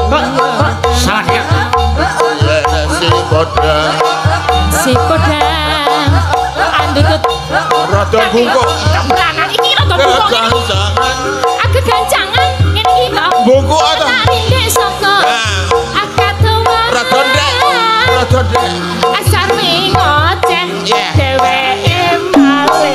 Salah si podang andutut rada bungkuk beranak iki rada bungkuk agak gancangan ngene iki kok bungkuk ta rindek saka akatowa rada ndek asar ning ngoceh Yeah. dheweke malih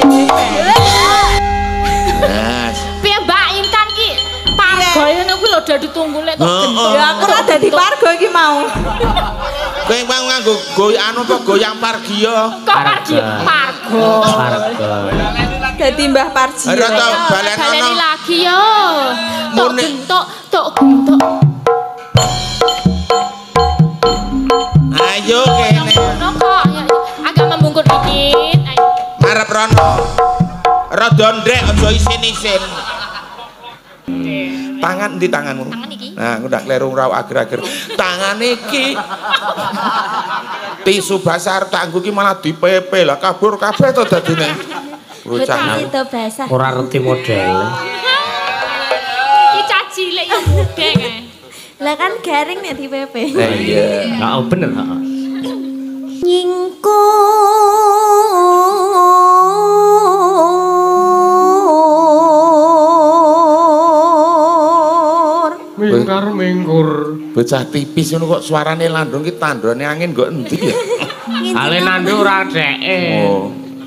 piye Mbak Intan ki pargo ngono kuwi lho dadi tunggule kok gendong Ya aku ora dadi pargo iki mau. kowe mau nganggo anu apa goyang pargia kok pargo Dadi Mbah Parji. rada baleni balenono lagi yo tok Mune. gentok ayo kene ngono kok ya, agak membungkuk dikit ayo arep rono rada ndek aja isin-isin tangan di tanganmu tangan iki nah aku ndak kleru raw ager-ager tangan iki tisu basah tak nggo iki malah dipepe lah kabur kabeh to dadine bocah Itu basah. ora ngerti model. iki cah cilik ya mudeng ae Lah kan garing nek di PP. iya Heeh bener heeh. Mingkar mingkur. bocah tipis ngono kok suarane landung ki tandone angin kok endi ya Ale nandu ora dheke. oh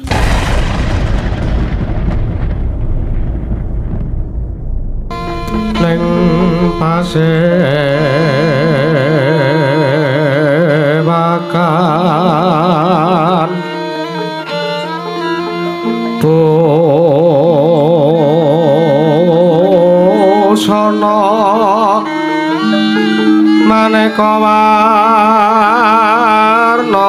Neng pasewakan busana maneka warna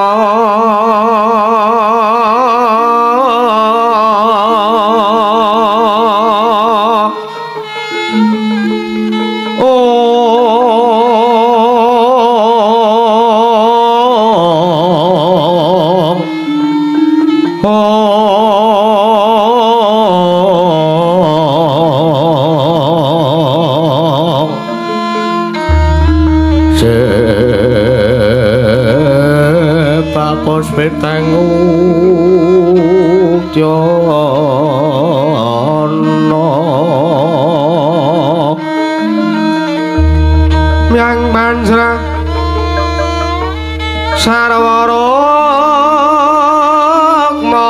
Papos petangu tyono Myang Pansra Sarwarokma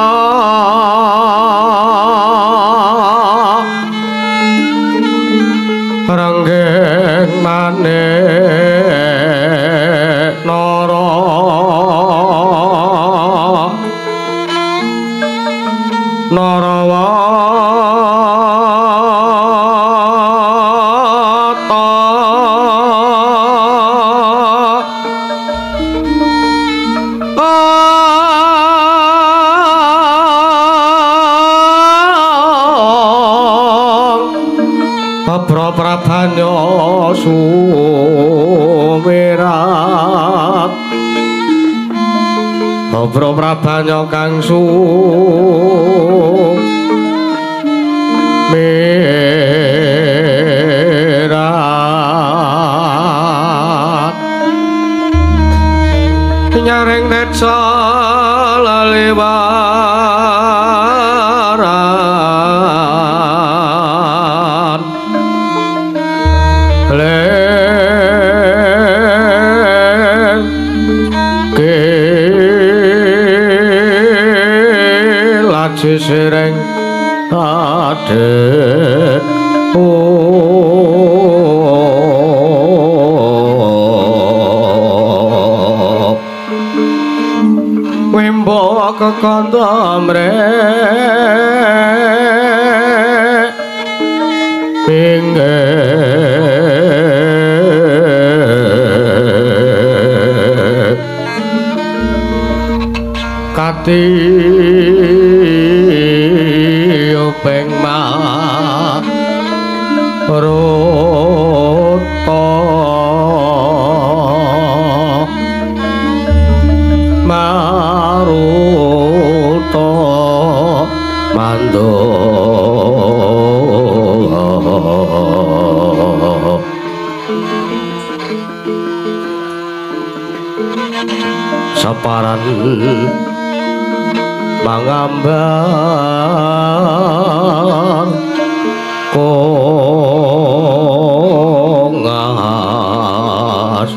Renggeng maneh nara Narawata Prabanya sumirat Prabanya kang sumirat Nyaring detsa laliwaran laji sireng adet wimbo kekanda mrek pinggir kati upeng maruta maruta mandha saparan mangambar kongas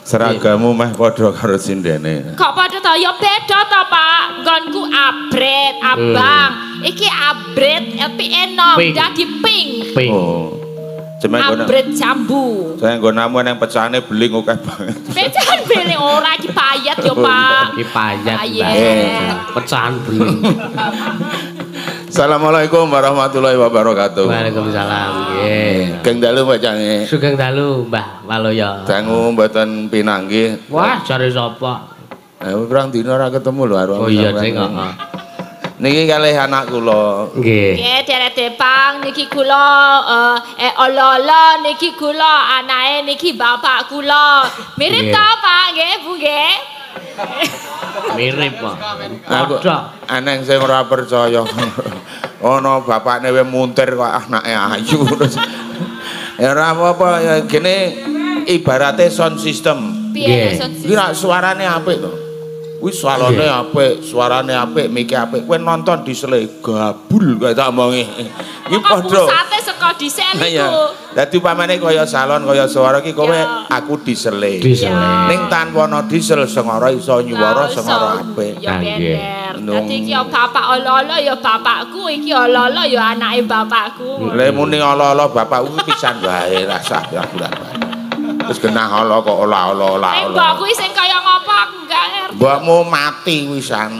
Seragamu meh padha karo sindene. Kok padha to ya beda to, Pak. Nggonku abrit, abang. Iki abrit tapi enom Pink. dadi pink. Pink. Oh. Cemen ngono. Abrit jambu. Saya nggo namu nang pecahane beling akeh banget. Pecahan beling ora iki payet yo, Pak. Iki payat, Mbak. Payet. Pecahan beling. Assalamualaikum warahmatullahi wabarakatuh. Waalaikumsalam. Nggih. Geng dalu Mbak Cange. Sugeng dalu, Mbah Waloyo. Dangu mboten pinanggih. Wah, jare sapa? Pirang dina ora ketemu lho arep. Oh iya, sing heeh. Niki kalih anak kula. Nggih. Nggih, Deret Depang niki kula olo-olo niki kula anake niki bapak kula. Mirip Nggih. to, Pak? Nggih, Bu nggih. Mirip kok. Aku Padha. aneh sing ora percaya. Ana bapakne we muntir kok anake ayu. Ya ora apa-apa ya gene ibarate sound system. Piye Nggih. maksud Iki rak suarane apik to. Kuwi salone apik, suarane apik, mike apik. Kowe nonton disele gabul kaya tak omongi. Iki Kok padha. pusate saka dhisik Nah ya. niku. Dadi upamane kaya salon kaya suara iki kowe Ya. aku disele. Disele. Ning tanpa ana diesel sengara iso nyuwara Lah, sengara iso. apik. Ya Ah, nggih. bener. Dadi iki ya bapak olo-olo ya bapakku, iki olo-olo ya anake bapakku. Le muni ala-ala bapakku pisan wae rasah ya bulan wae. Terus genah ala kok ola-ola Eh, ola-ola. mbak kuwi sing kaya ngopo aku enggak ngerti. Mbakmu mati wisan.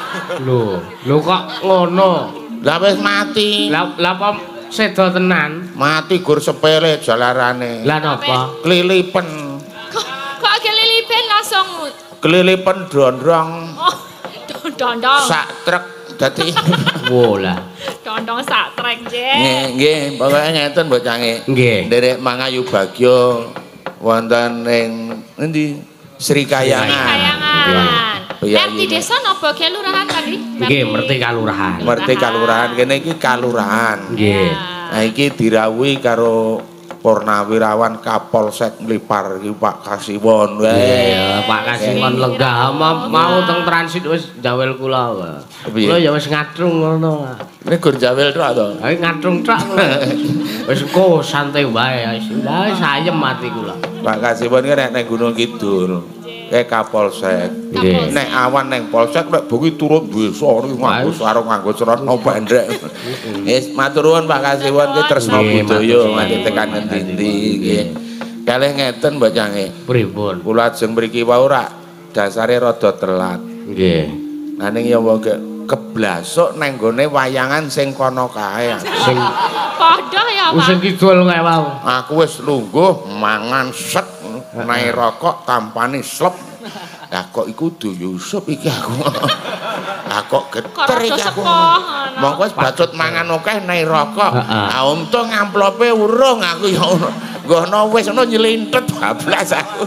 Lho kok ngono? Lah wis mati. Lah apa sedo tenan? Mati gur sepele jalarane. Lah napa? Kelilipen. Kok kelilipen langsung Kelilipen dondrong oh dondong. sak truk dadi Wo lah. Dondong sak trek nggih. nggih nggih pokoke ngeten Mbok Cange. Nggih. Derek Mangayu Bagyo wonten ing endi Sri Kayangan. Kayangan. Iya, RT iya. desa napa kelurahan tadi? Nggih, merti kalurahan. Merti kalurahan kene iki kalurahan. Nggih. Nah iki dirawuhi karo Purnawirawan Kapolsek Mlipar iki Pak Kasiwon. Iya, Pak Kasiman lenggah mau teng transit wis jawel kula. Piye? Kula ya wis ngatrung ngono. Ini gur jawel tok to. Ayo ngatrung tok. Wis kok santai wae. Lah wis ayem mati kula. Pak Kasiwon ki nek nang Gunung Kidul. Kayak Kapolsek. Nggih. Nek awan neng Polsek nek bengi turun desa niki nganggo sarung nganggo celana pendek. Wis matur nuwun Pak Kasiwon ki tresna Nggih, budaya matur nganti nuwun. tekan ngendi-endi nggih. Kalih ngeten Mbak Cange. Pripun? Kula ajeng mriki wau rak dasare rada telat. Nggih. Aning ya wae keblasuk neng gone wayangan sing kono kae. Sing Padha ya, sing Pak. kidul kae wau. Aku wis lungguh mangan set naik rokok tampane slep. Lah kok iku Du Yusuf iki aku. Lah kok geter Kok rada iki aku. sepoh, Mongko wis bacut mangan akeh naik rokok. Heeh. Ah untung amplope urung aku ya ngono. Nggono wis ngono nyelintet bablas aku.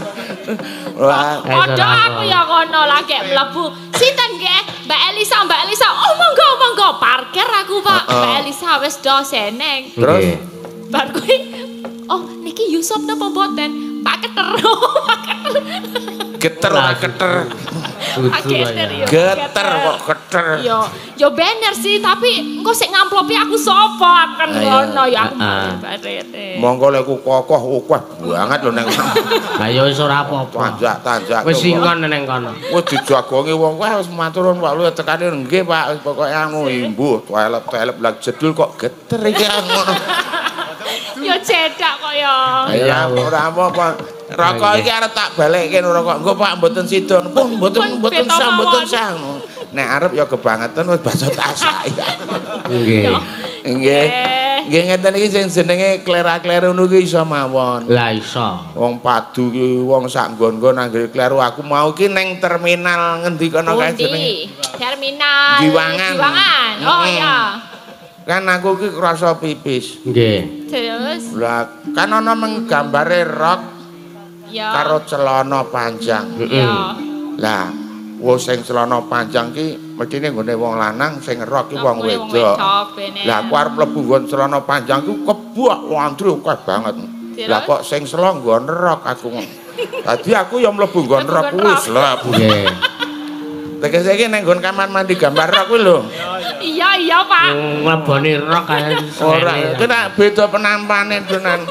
Wah, Padha aku ya ngono lagi mlebu. Sinten nggih? Mbak Elisa, Mbak Elisa. Oh, monggo, monggo. Parkir aku, Pak. Mbak Elisa wis do seneng. terus Nggih. Bar kuwi oh, niki Yusuf napa mboten? Pak Keter. Pak Keter. geter ora geter. Pak Keter ya. Geter kok geter. Yo bener sih, tapi engko sik ngamplopi aku sapa kan ngono ya aku Heeh. barete. Monggo lek ku kokoh akeh banget lho neng. Lah ya wis ora apa-apa. Tanjak-tanjak. Wis singon neng kono. Wis dijagongi wong wae wis matur nuwun Pak Lu tekane nggih Pak pokoke anu imbuh toilet lak jedul kok geter iki ngono. Yo cedak kok ya. Ya ora apa-apa. Rokok iki arep tak balekke rokok. Engko Pak mboten sida. Pun mboten sah mboten sah. Nek arep ya kebangetan wis basa tak saya. Nggih. Nggih. Nggih ngeten iki sing jenenge klera-kleru niku iso mawon. Lah iso. Wong padu ki wong sak nggon-nggon anggere kleru aku mau ki ning terminal ngendi kono kae jenenge. Terminal Giwangan. Giwangan. Oh Mm-mm. iya. Kan aku ki krasa pipis. Nggih. Terus Lah kan ana menggambare rok ya. karo celana panjang. Ya. Lah, wong sing celana panjang ki mestine nggone wong lanang, sing rok ki wong Kuwi wedok. bener. Lah aku arep mlebu nggon celana panjang ku kebuak antri akeh banget. Lah kok sing sela nggon rok aku. Dadi aku ya mlebu nggon rok kuwi slep. Nggih. Tegese iki ning nggon kamar mandi gambar rok kuwi lho. Iya, Pak. Ngleboni rok kae. Ora, kena beda penampane tenan.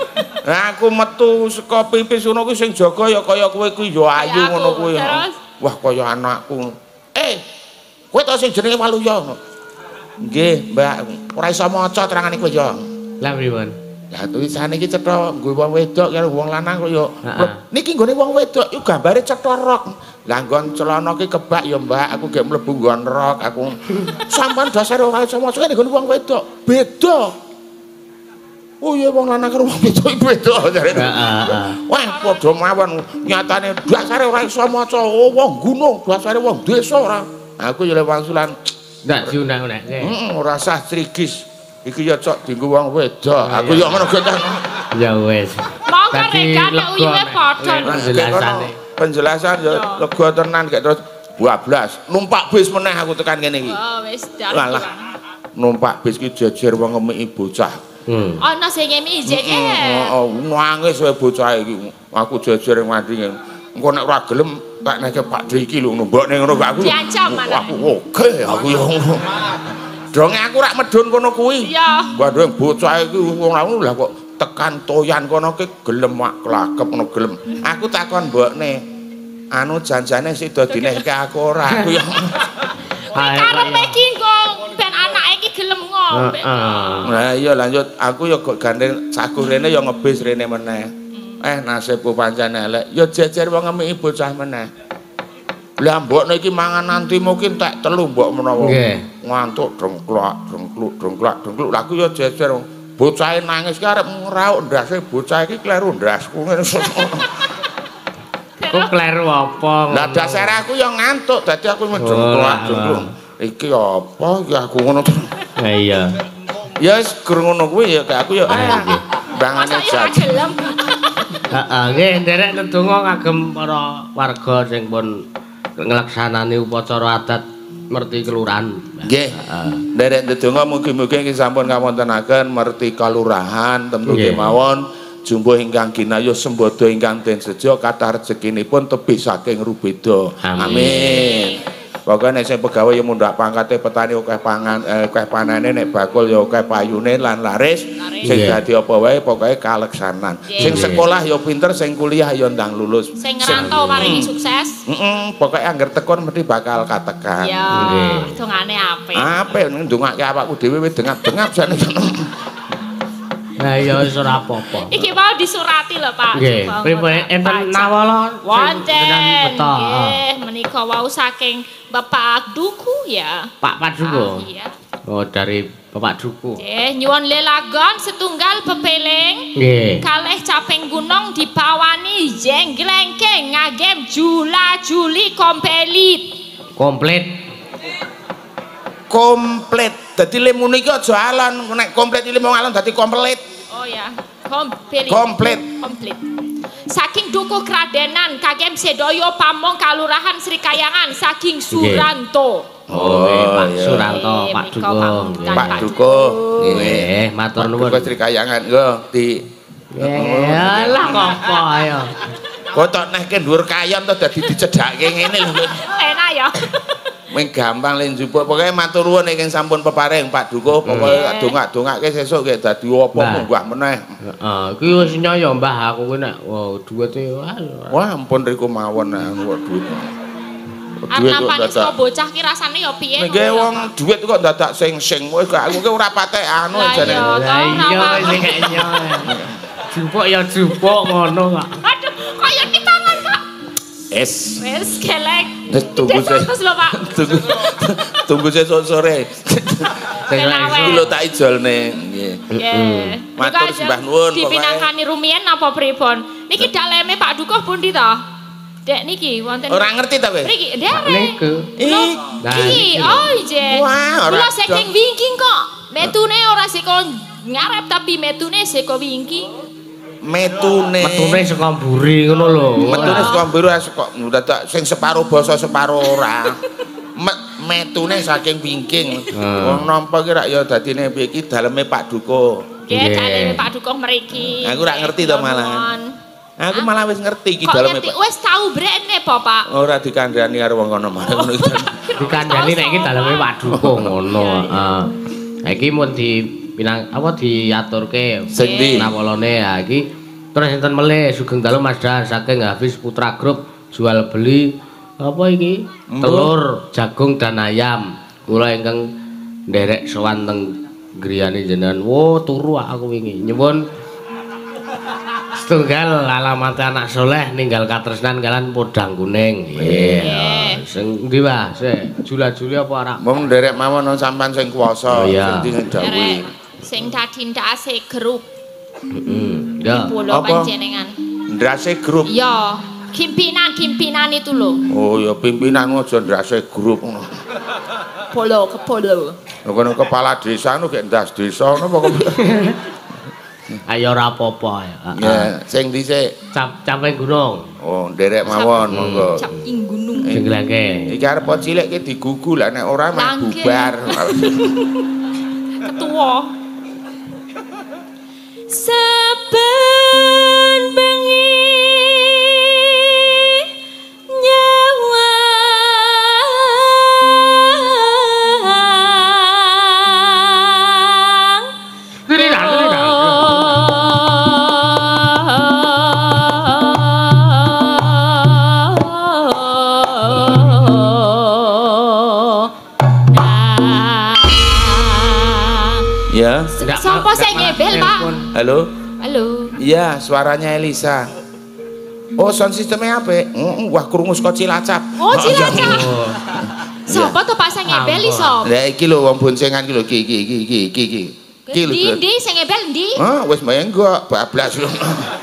Lah aku metu saka pipis ngono kuwi sing jaga ya kaya kowe kuwi ya ayu ngono kuwi. Wah kaya anakku. Kowe to sing jenenge Waluya. Nggih, Mbak. Ora iso maca terangane kowe ya. Lah pripun? Lah tulisane iki cetha nggo wong wedok karo wong lanang kok ya. Niki nggone wong wedok iku gambare cetha rok. Lah nggon celana ki kebak ya Mbak, aku gek mlebu nggon rok aku. Sampeyan dasare ora iso maca nggone wong wedok. Beda. Oh iya wong lanang karo wong wedok iki beda jare. Wah padha mawon nyatane dasare ora iso maca wong gunung, dasare wong desa ora. Aku ya wangsulan ndak diundang-undang. Ora sah trigis. Iki ya cok dienggo wong wedok. Aku ya ngono getan. Ya wis. Monggo rekan uyiwe padha. Penjelasan ya lega tenan gek terus 12. Numpak bis meneh aku tekan kene iki. Oh wis Lah numpak bis ki jejer wong ngemiki bocah. Ana sing ngemi ijek. Nangis wae bocah iki. Aku jejer mati. Engko nek ora gelem tak neke Pak Dri iki lho mbokne ngono kok aku. Diancam mana? Aku oke aku ya ngono. Donge aku rak medun kono kuwi. Iya. Waduh bocah iki wong ngono lah kok tekan toyan kono ki gelem wak klakep ngono gelem. Aku takon mbokne. Anu janjane sida dinehke aku ora aku ya. Karepe iki engko ben anake iki gelem ngombe. Nah iya lanjut aku ya kok gandeng saku rene ya ngebis rene meneh. Nasibku pancen elek ya jejer wong ngemiki bocah meneh. Lah mbokne iki mangan nanti mungkin tak telu mbok menawa. Ngantuk drengklak. Lah aku ya jejer bocahe nangis ki arep ngrauk ndase bocah iki kleru ndasku ngene. Kok kleru apa? Lah dasare aku ya ngantuk dadi aku medengklak. Iki apa iki aku ngono to. Ha iya. Ya wis ngono kuwi ya aku ya bangane jajal. Heeh, nggih nderek ndedonga kagem para warga sing pun nglaksanani upacara adat merti kelurahan. Nggih. Nderek ndedonga mugi-mugi iki sampun kawontenaken merti kelurahan tentu kemawon jumbo ingkang ginayuh sembodo ingkang den sejo kathah rezekinipun tebih saking rubeda. Amin. Pokoke nek sing pegawai ya mundhak pangkate petani akeh pangan akeh panane nek bakul ya akeh payune lan laris. Sing dadi apa wae pokoke kaleksanan. Sing sekolah ya pinter, sing kuliah ya ndang lulus. Sing ngrantau paringi sukses. Pokoke angger tekun mesti bakal katekan. Ya, dongane apik. Apik ndongake awakku dhewe wis dengap-dengap jane. Lah ya wis ora apa-apa. Iki mau disurati lho, Pak. Nggih, pripun enten nawala? Wonten. Nggih, menika wau saking Bapak Duku ya. Pak Duku. Iya. Oh, dari Bapak Duku. Nggih, nyuwun lelagon setunggal pepeling. Nggih. Kalih caping gunung dipawani jengglengkeng ngagem jula-juli kompelit. Komplit. Dadi lemune iki aja alon, nek komplit iki lemung alon dadi komplit. Oh ya, kompelit. Komplit. Saking Dukuh Kradenan kagem sedaya pamong kalurahan Sri Kayangan saking Suranto. Oh, Pak Suranto, Pak Dukuh. Pak Dukuh. Nggih, matur nuwun. Dukuh Sri Kayangan yo di Yalah apa ayo. Kok tok nehke dhuwur kayon to dadi dicedhake ngene lho. Enak ya. Ming gampang len njupuk pokoke matur nuwun ingkang sampun peparing Pak Dukuh pokoke dongak-dongake sesuk nggih dadi apa munggah meneh. Heeh, iki wis nyaya Mbah aku kuwi nek duwite wah ampun riku mawon duwit. Apa saka bocah ki rasane ya piye? Nggih wong duwit kok dadak sing-sing wis aku ki ora patek anu jane. Lah iya sing kayaknya. Jupuk ya jupuk ngono kok. Aduh, kaya di tangan kok. Wis kelek. Tunggu tunggu sesuk sore. Iki lho tak ijolne. Nggih. Matur sembah nuwun pokoke. Dipinangkani rumiyin apa pripun? Niki daleme Pak Dukuh pundi to? Dek niki wonten. Ora ngerti ta kowe? Niki nderek. Niku. Iki oh ije. Kula saking wingking kok. Metune ora saka ngarep tapi metune saka wingking. Metune saka mburi ngono lho. Metune saka mburi kok dadak sing separo basa separo ora. Metune saking wingking. Wong nampa ki rak ya dadine piye iki daleme Pak Dukuh. Nggih, daleme Pak Dukuh mriki. Aku ora ngerti to malah. Aku malah wis ngerti iki daleme. Kok wis tau brene po, Pak? Ora dikandhani karo wong kono malah ngono iki. Dikandhani nek iki daleme Pak Dukuh ngono, heeh. Ha iki mun diaturke sing ndi nawalane ha iki Terus enten melih Sugeng Dalu Mas Dahar saking Hafiz Putra Group jual beli apa iki? Telur, jagung dan ayam. Kula ingkang nderek sowan teng griyane jenengan. Wo turu aku wingi. Nyuwun setunggal alamat anak soleh ninggal katresnan kalian podang kuning. Iya. Sing ndi wae sik jula-juli apa ora? Mung nderek mawon sampean sing kuwasa sing dawuh. Sing dadi ndase grup. Ya. Bola panjenengan. Ndrase grup. Ya, pimpinan itu lho. Oh ya pimpinan aja ndrase grup ngono. Polo ke polo. Kono kepala desa nu gek ndas desa ngono apa Ayo ora apa-apa ya. Ya, sing dhisik Caping gunung. Oh, nderek mawon monggo. Caping gunung. Sing lengke. Iki arep cilik ki digugu lah nek ora mah bubar. Ketua. Saben bengi nyawa Ya. Sapa sing ngebel, Pak? Halo. Halo. Iya, suaranya Elisa. Oh, sound sistemnya apa? Wah, krungu saka Cilacap. Oh, Cilacap. Sapa to Pak sing ngebel iso? Lah iki lho wong boncengan iki lho iki. Ndi sing ngebel ndi? Ah, wis menggok, bablas lho.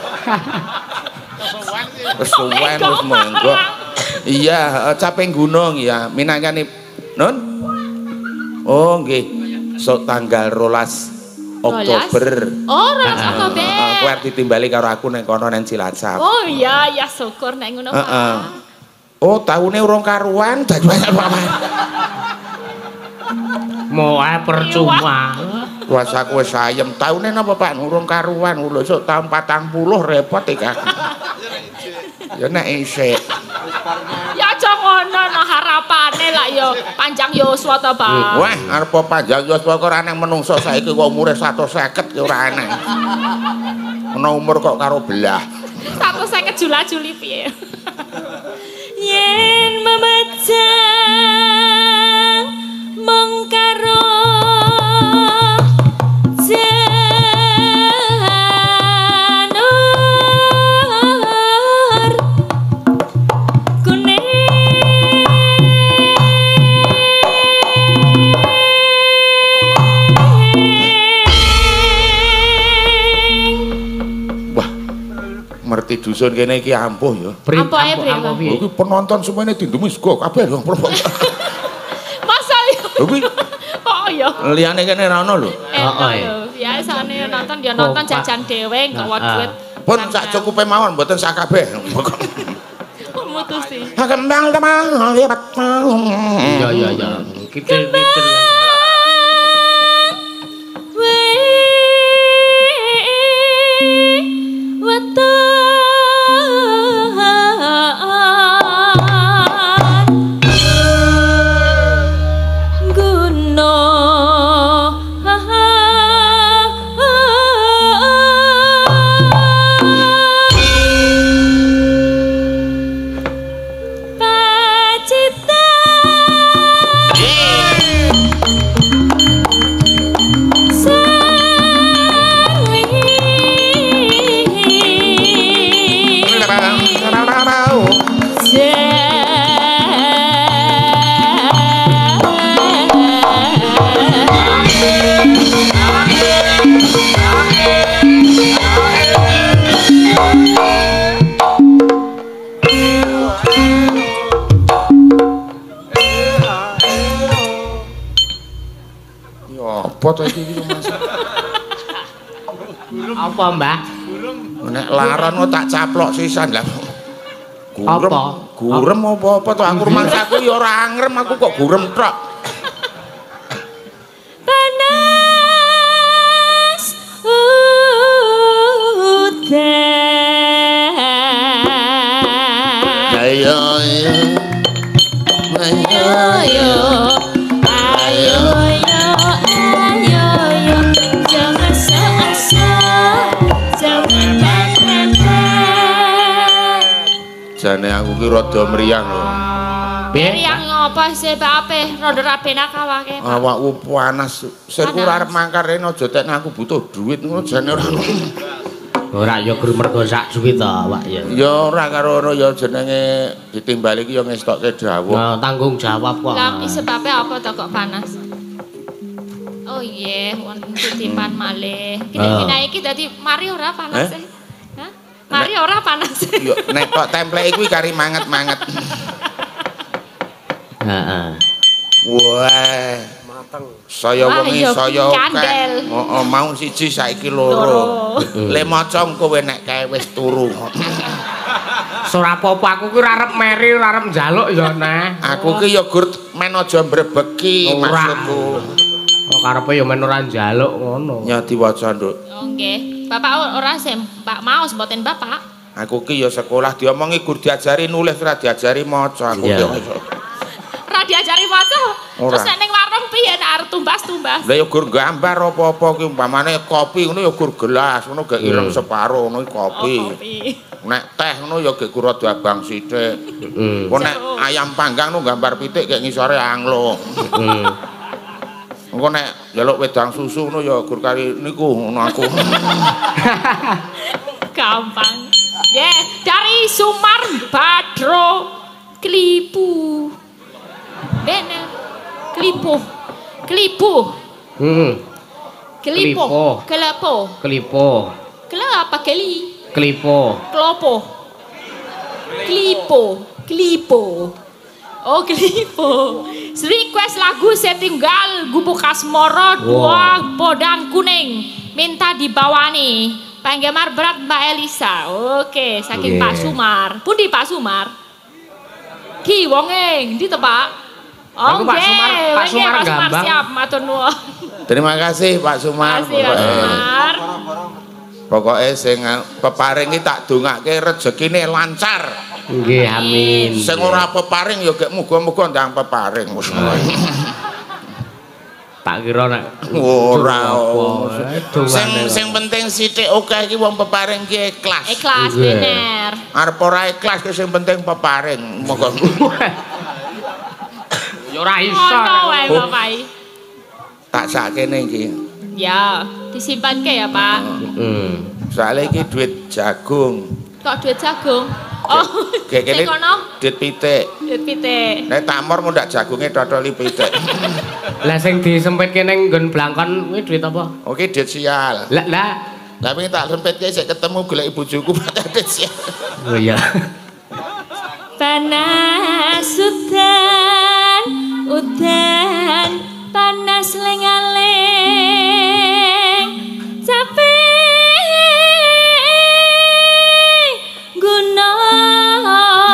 Wis suwen wis menggok. Iya, Caping Gunung ya, minangkane non. Oh, nggih. Sok tanggal 12 Oktober. Oh, 12 Oktober. Aku arep ditimbali karo aku nang kono nang Cilacap. Oh iya, ya syukur nek ngono Pak. Oh, taune urung karuan dadi banyak paman. Mau percuma. Kuasa aku wis ayem. Taune napa Pak urung karuan. Lho sok tahun 40 repot iki. Ya nek isik. Ya aja ngono no harapane lah ya panjang yuswa to, Pak. Wah, arep panjang yuswa kok ora nang menungso saiki kok umure 150 ya ora aneh. Ana umur kok karo belah. 150 jula-juli piye? Yen memecah mengkaro ngerti dusun kene iki ampuh ya. Ampuh ae piye? Iki penonton semuanya dindemis kok kabeh lho. Masa yo. Oh iya. Liyane kene ra ono lho. Heeh. Biasane nonton dia nonton jajan dhewe gawa duit. Pun sak cukupe mawon mboten sak kabeh. Mutusi. Kembang teman. Iya. Kita Apa iki Mas? Apa, Mbah? Nek laran kok tak caplok sisan lah. Gurem. Apa? Gurem apa to aku rumangsaku ya ora angrem aku kok gurem tok. Panas udan. Ayo. Jangan seasa, jangan ki rada mriyang lho. Mriyang ngopo sih bape rada ra benak awake, Pak. Awakku panas. Sirku arep mangkar rene aja tek aku butuh duit ngono jane ora. Ora ya guru mergo sak duit to, Pak ya. Ya ora karo ngono ya jenenge ditimbali iki ya ngestokke dawuh. Nah, tanggung jawab kok. Lah sebabe apa to kok panas? Oh iya, wonten titipan malih. Kene iki dadi mari ora panas e. Hah? Mari ora panas. Yo nek kok templeke kuwi kari manget-manget. Heeh. Wah, mateng. Saya wengi saya akeh. Heeh, mau siji saiki loro. Le maca kowe nek kae wis turu. Ora apa-apa aku ki ora arep meri, ora arep njaluk ya nah. Aku ki ya gur men aja mbrebeki maksudku. Kok karepe ya men ora njaluk ngono. Ya diwaca, Nduk. Oh nggih. Bapak ora sem, Pak maos mboten Bapak. Aku ki ya sekolah diomongi gur diajari nulis ora diajari maca aku ki. Ora diajari maca. Terus nek ning warung piye nek arep tumbas-tumbas? Lah ya gur gambar apa-apa ki umpamane kopi ngono ya gur gelas ngono gak ireng separo ngono kopi. Nek teh ngono ya gek gur rada abang sithik. Kok nek ayam panggang ngono gambar pitik gek ngisore anglo. Engko nek njaluk wedang susu ngono ya gur kari niku ngono aku. Gampang. Dari Sumar Badro Klipu. Bener. Klipu. Klipo. Kela apa keli? Klipo. Oh, Klipo. Request lagu Setinggal Gubuk Asmoro 2 Podang Kuning. Minta dibawani. Penggemar berat Mbak Elisa. Oke, saking Pak Sumar. Pundi Pak Sumar? Ki wonge, ndi to, Pak? Oh, Pak Sumar Gambang. Siap, matur nuwun. Terima kasih Pak Sumar. Pokoke sing peparing iki tak dongake rezekine lancar. Nggih, amin. Sing ora peparing ya gek muga-muga ndang peparing. Tak kira nek ora. Sing penting sithik akeh iki wong peparing ki ikhlas. Ikhlas bener. Arep ora ikhlas ki sing penting peparing. Moga. Ya ora iso. Ono wae Bapak. Tak sakene iki. Ya, disimpanke ya, Pak. Soale iki duit jagung. Kok duit jagung? Oh, kene duit pitik. Duit pitik. Nek tak mor ndak jagunge totoli pitik. Lah sing disempitke ning nggon blangkon kuwi duit apa? Oke, duit sial. Lah. Tapi tak sempitke sik ketemu golek bojoku duit sial. Oh iya. Panas udan panas lengaleng capek gunung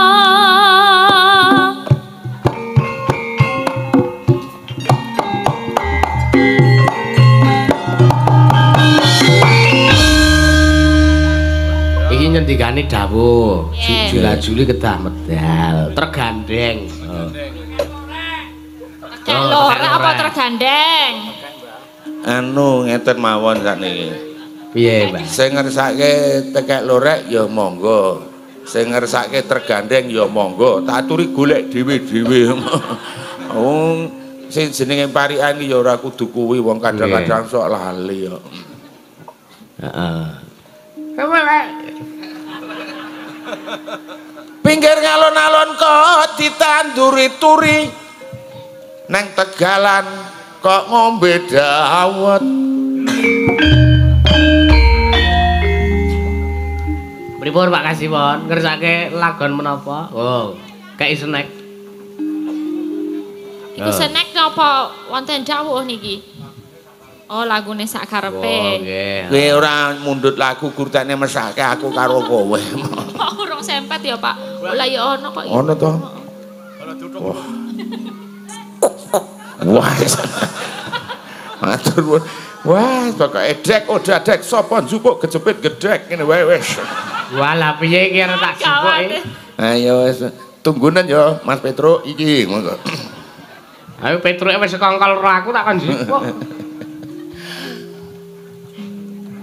iki nyendikane dawuh Jula-juli kedah medal tergandeng. Lora apa tergandeng? Anu ngeten mawon sakniki. Piye, Mbak? Sing ngersake tekek lorek ya monggo. Sing ngersake tergandeng ya monggo. Tak aturi golek dhewe-dhewe. Wong sing jenenge parikan ya ora kudu kuwi wong kadang-kadang sok lali ya. Heeh. Pinggir ngalon-alon kok ditanduri turi. Nang Tegalan kok ngombe dawet. Pripun Pak Kasipun ngersake lagon menapa? Oh, kayak snack. Iku snack napa wonten dawuh niki? Oh, lagune sak karepe. Oh, nggih. Kowe ora mundhut lagu gurtane mesake aku karo kowe. Kok urung sempet ya, Pak? Lah ya ono kok. Ono to? Wah. Matur nuwun. Wah, pokoke dek udah dek sapa njupuk kejepit gedhek ngene wae wis. Walah piye iki arep tak jupuke? Ayo wis tunggunen ya Mas Petro iki monggo. Ayo Petruke wis sekongkol karo aku tak kon njupuk.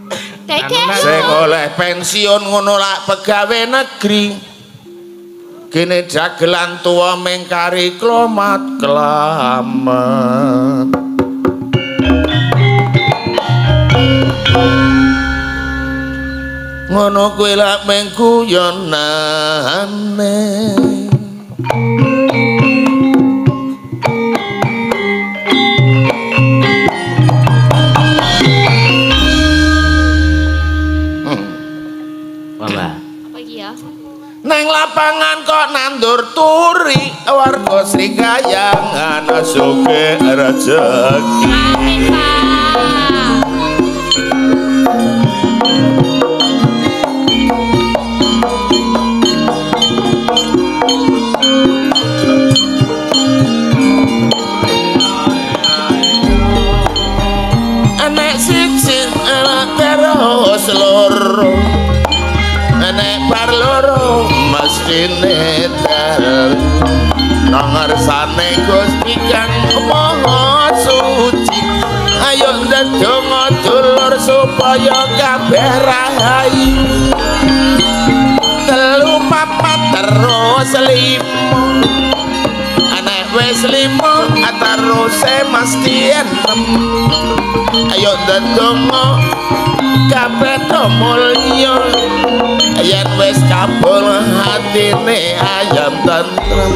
Sing oleh pensiun ngono lak pegawe negeri. kene dagelan tuwa mengkari klomat klamet ngono kuwi lak mengkuyonane neng lapangan kok nandur turi warga Srikayangan suge rezeki Amin Pak. anek siji anak terus loro anek par loro mestine dalu nang ngarsane Gusti Kang Maha Suci ayo ndedonga dulur supaya kabeh rahayu telu papat terus limo anek wis limo teruse mesti enem ayo ndedonga kabeh mulya yen wis kabul hatine ayam tentrem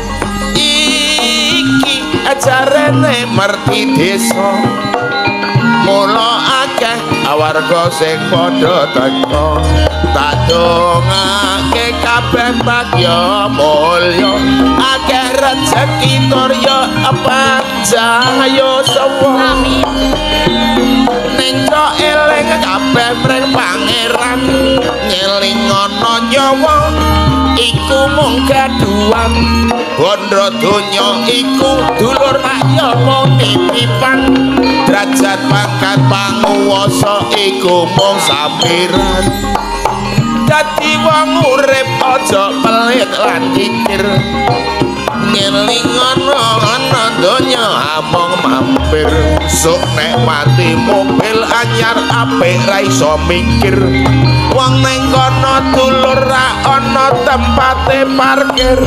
iki ajarane merti desa mula akeh awarga sing padha teka tak dongake kabeh bagya mulya akeh rezeki turya panjang ayo sawa amin ning eling kabeh mring pangeran ngeling ana nyawa iku mung gaduhan bondo donya iku dulur ayo mung titipan derajat pangkat panguwasa iku mung sampiran dadi wong urip aja pelit lan kikir ngeling ana donya among mampir sok nek mati mobil anyar apik ra iso mikir wong ning kono dulur ra ana tempate parkir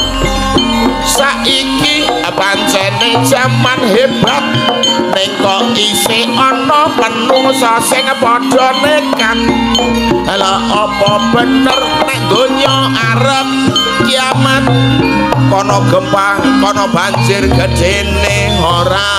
saiki pancene jaman hebat ning kok isih ana penungsa sing padha nekat lha apa bener nek donya arep kiamat kono gempa kono banjir gedene ora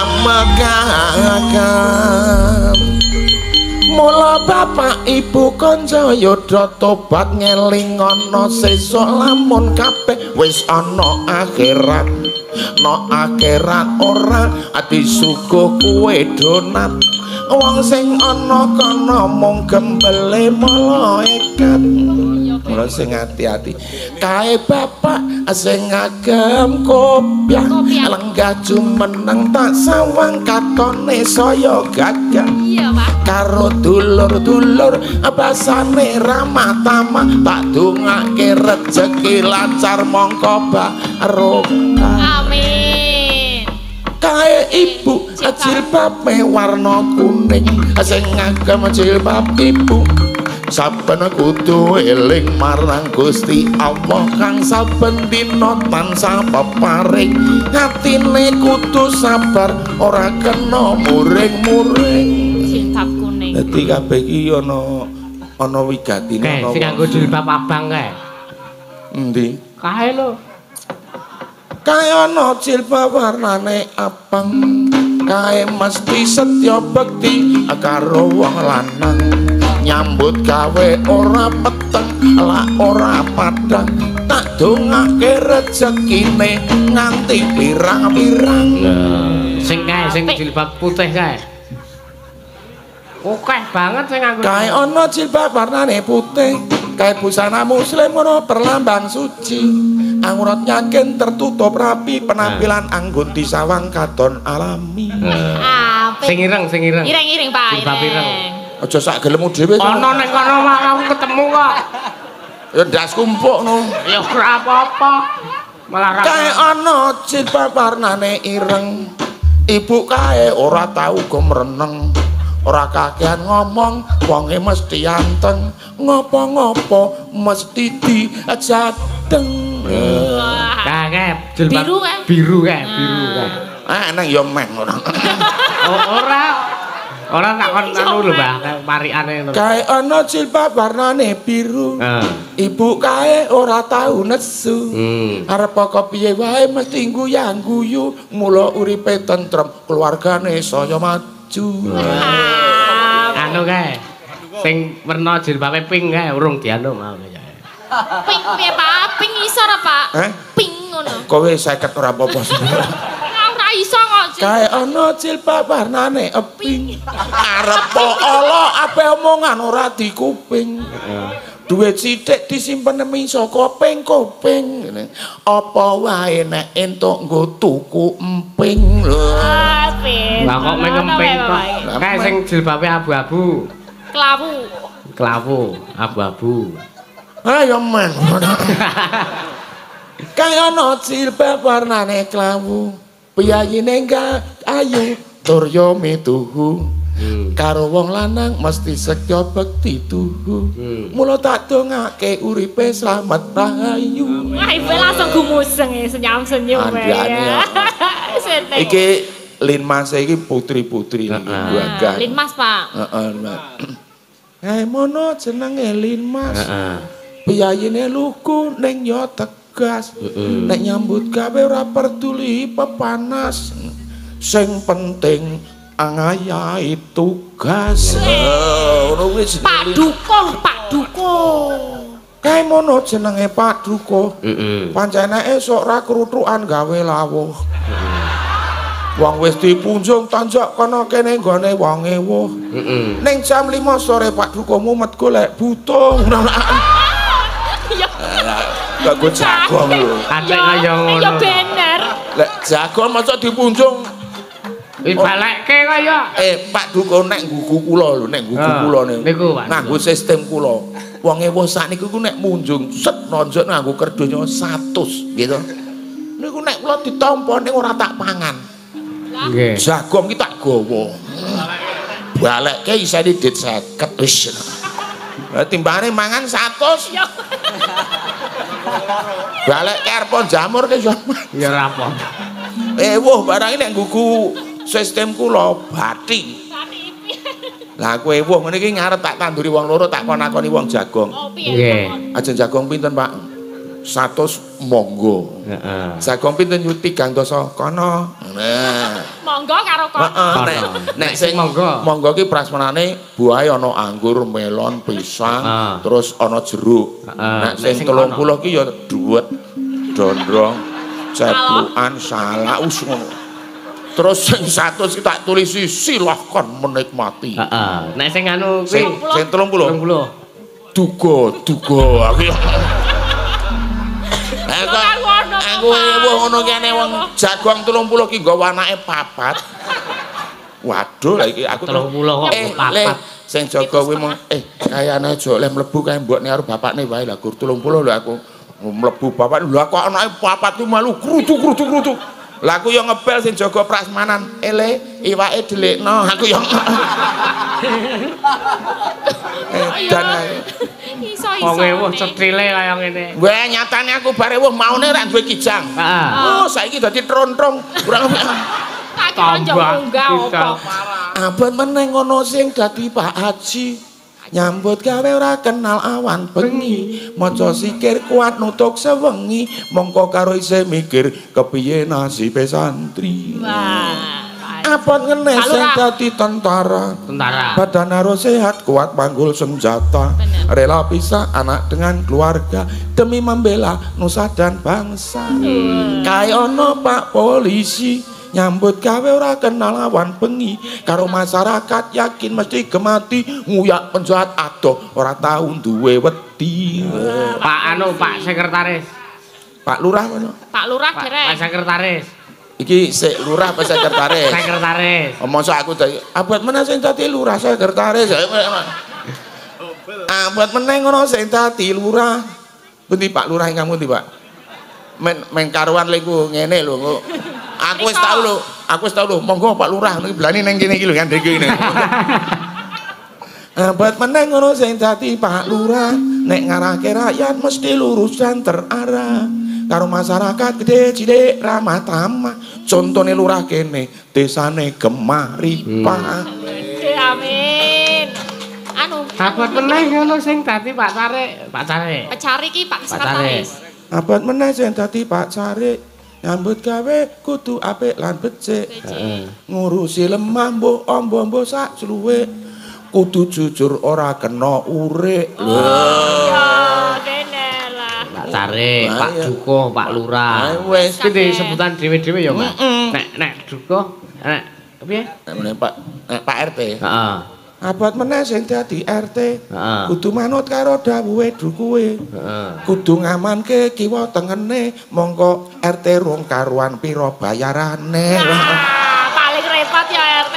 megakan mula bapak ibu kanca yudha tobat ngeling ana sesuk lamun kabeh wis ana akhirat no akhirat ora ati suguh kuwe donat wong sing ana kana mung gembele malaikat mula sing ati-ati kae bapak sing ngagem kopiah lenggah jumeneng tak sawang katone saya gagah Iya Pak karo dulur-dulur basane ramah tamah tak dongake rezeki lancar mongko barokah amin kae ibu jilbabe warna kuning sing ngagem jilbab ibu saben kudu eling marang Gusti Allah kang saben dina tansah peparing atine kudu sabar ora kena muring-muring jilbab kuning dadi kabeh iki ana wigatine sing nganggo jilbab abang kae endi kae lho kae ana jilbab warnane abang kae mesti setya bekti karo wong lanang nyambut gawe ora peteng lah ora padang tak dongake rezekine nganti pirang-pirang sing kae sing jilbab putih kae akeh banget sing nganggo kae ana jilbab warnane putih kae busana muslim ana perlambang suci aurat yakin tertutup rapi penampilan anggun disawang katon alami sing ireng ireng Pak jilbab ireng aja sak gelemu dhewe ana ning kono aku ketemu kok ya ndas kumpuk no ya ora apa-apa malah kae ana jilbab warnane ireng ibu kae ora tau gomreneng ora kakean ngomong wonge mesti anteng ngopo-ngopo mesti dijadeng Kakek jilbab biru kan? Biru kan, biru kan. Nang yo meh ora. Ora tak kon anu lho, Mbah, parikane ngono. Kae ana jilbab warnane biru. Ibu kae ora tau nesu. Arep kok piye wae mesti guyang-guyu, mula uripe tentrem, keluargane saya maju. Anu kae. Sing werna jilbabe pink kae urung dianu mau ya. Pink piye, Pak? Pink iso ora, Pak? Pink ngono. Kowe 50 ora apa-apa. Ora iso kok. Kae ana jilbab warnane pink. Arep ala ape omongan ora dikuping. Duit sithik disimpen nemi saka kopeng. Apa wae nek entuk nggo tuku emping lho. Lah kok mengemping kok. Kae sing jilbabe abu-abu. Klawu, abu-abu. Ayo men. Kae ana jilbab warnane klawu. Piyayine enggak ayu tur yo mituhu. Karo wong lanang mesti setya bekti tuhu. Mula tak dongake uripe slamet rahayu. Wah, ibu langsung gumuseng senyum-senyum ya. Iki Lin Mas iki putri-putri iki gua. Lin Mas, Pak. Heeh. Mono jenenge Lin Mas. Piyayine lugu ning yo tegas. Nek nyambut gawe ora peduli pepanas. Sing penting angayahi tugas. Pak Dukuh. Kae mono jenenge Pak Dukuh. Pancene esuk ra kruthukan gawe lawuh. Wong wis dipunjung tanjak kono kene nggone wong ewuh. Ning jam 5 sore Pak Dukuh mumet golek butuh. Lah go jagong lho. Atek kaya ngono. Ya bener. Lek jagong mosok dipunjung balekke kaya. Pak Dukuh nek nggugu kula lho, nek nggugu kula niku nganggo sistem kula. Wong ewuh sakniku ku nek munjung set nonjok nganggo kerdonya 100 gitu. Niku nek kula ditampa ning ora tak pangan. Nggih. Jagong ki tak gawa. Balekke isine dit 50 wis. Timbangane mangan 100. Balekke arep jamur ke yo. Ya ora apa. Ewuh barang iki nek nggugu sistem kula bathi. Lah kowe ewuh ngene iki ngarep tak tanduri wong loro tak konakoni wong jagong. Nggih. Ajeng jagong pinten, Pak? 100 monggo. Heeh. Jagong pinten yu 3 dosa kono. Nah. Monggo karo kono. Nek sing monggo ki prasmanane buahe ana anggur, melon, pisang, terus ana jeruk. Nek sing 30 ki ya dhuwet, dondrong, ceplukan, salak us ngono. Terus sing 100 ki tak tulisi silahkan menikmati. Heeh. Nek sing anu kuwi sing 30. Duga aku. Aku ngono kene wong jagong 30 ki nggawa anake 4. Waduh lha iki aku 30 kok 4. Sing jaga kuwi mung kayane aja oleh mlebu kae mbokne karo bapakne wae lha gur 30 lho aku mlebu bapak lho kok anake 4 ki malu krutu. Lah aku yo ngebel sing jaga prasmanan. Iwake delikno aku yo. Dan wong ewuh cetrile kaya ngene. Wah nyatane aku bare ewuh maune ra duwe kijang. Oh saiki dadi trontrong. Kurang tambah apa. Abot meneh ngono sing dadi Pak Haji. Nyambut gawe ora kenal awan bengi, maca sikir kuat nutuk sewengi, mongko karo isih mikir kepiye nasibe santri. Apa ngene sing dadi tentara. Badan harus sehat, kuat panggul senjata. Rela pisah anak dengan keluarga demi membela nusa dan bangsa. Kae ono Pak polisi nyambut gawe ora kenal awan bengi, karo masyarakat yakin mesti gemati, nguyak penjahat adoh ora tau duwe wedi. Pak sekretaris. Pak Lurah mana? Pak Lurah derek. Pak sekretaris. Iki sik lurah apa sekretaris? Sekretaris. Mosok aku dadi abot meneh sing dadi lurah sekretaris. Abot meneh ngono sing dadi lurah. Pundi Pak Lurah ingkang pundi, Pak? Men karuan liku ngene lho. Aku wis tau lho. Monggo Pak Lurah niki blani ning kene iki lho kan iki ngene. Abot meneh ngono sing dadi Pak Lurah, nek ngarahke rakyat mesti lurus dan terarah. karo masyarakat gede cilik ramah tamah. Contone lurah kene desane Gemaripa. Amin. Anu, abot meneh ngono sing dadi Pak Carik. Pacari ki Pak Sekretaris. Abot meneh sing dadi Pak Carik. Nyambut gawe kudu apik lan becik. Ngurusi lemah mbuh ombo-ombo sak sluwe. Kudu jujur ora kena urik. Ya, kene lah. Pak Carik, Pak Dukuh, Pak Lurah. Wis iki sebutan dhewe-dhewe ya, Mbak. Nek Dukuh, nek piye? Pak RT. Heeh. Abot meneh sing dadi RT. Heeh. Kudu manut karo dawuhe dukuhe. Heeh. Kudu ngamanke kiwa tengene mongko RT rong karuan pira bayarane. Paling repot ya RT.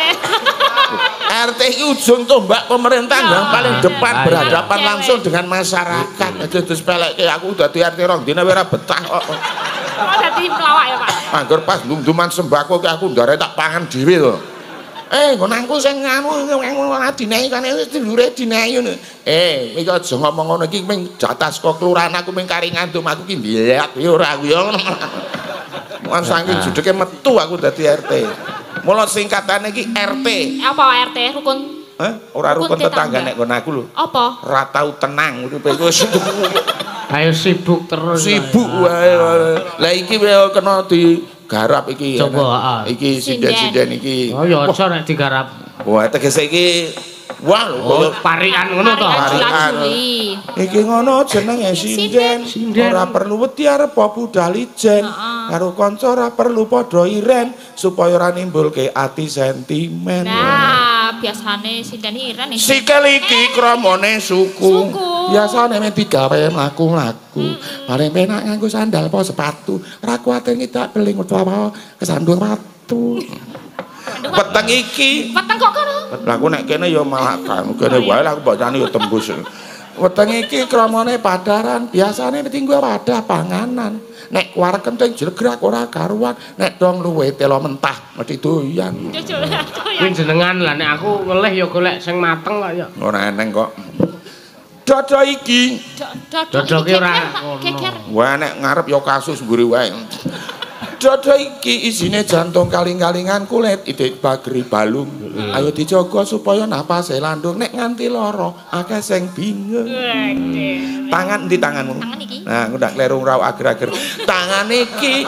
RT iki ujung tombak pemerintah yang paling depan berhadapan langsung dengan masyarakat. Aja dispelekke aku dadi RT rong dina ora betah kok. Oh, dadi pelawak ya, Pak. Angger pas ndum-nduman sembako ki aku ndare tak pangan dhewe to. Ngonanku sing anu dinehi kan wis dulure dinehi ngono. Iki aja ngomong ngono iki ming jatah saka kelurahan aku ming karingan ndum aku ki ndiyat ya ora aku ya ngono. Mun saking judeke metu aku dadi RT. Mula singkatane iki RT. Apa RT rukun? Ora rukun tetangga nek nggon aku lho. Apa? Ora tau tenang uripe wis Ayo sibuk terus. sibuk wae. Lah iki kena digarap iki. Coba, iki sinden-sinden iki. Oh ya aja nek digarap. Wah tegese iki wah lho Parikan ngono to. Parikan. Iki ngono jenenge sinden. Ora perlu wedi arep budal ijen. Karo kanca ora perlu padha iren supaya ora nimbulke ati sentimen. Nah, biasane sinden iren iki. Sikil iki kramane suku. Biasane men digawe mlaku-mlaku. Paling penak nganggo sandal apa sepatu. Ora kuwatir ngidak beling utawa kesandung watu. Weteng iki. Weteng kok kono? Lah aku nek kene ya malah kan kene wae lah aku bacane ya tembus. Weteng iki kramane padaran, biasane tinggo wadah panganan. Nek wareg kenting jlegrak ora karuan, nek dong luwe telo mentah mesti doyan. Kuwi jenengan lah nek aku ngelih ya golek sing mateng kok ya. Ora eneng kok. Dodo iki. Dodo ki ora ngono. Wah nek ngarep ya kasus mburi wae. Dodo iki isine jantung kaling-kalingan kulit ide bagri balung. Ayo dijaga supaya napase landung nek nganti lara akeh sing bingung. Tangan di tanganmu. Tangan iki. Nah, aku ndak kleru raw ager-ager. Tangan iki.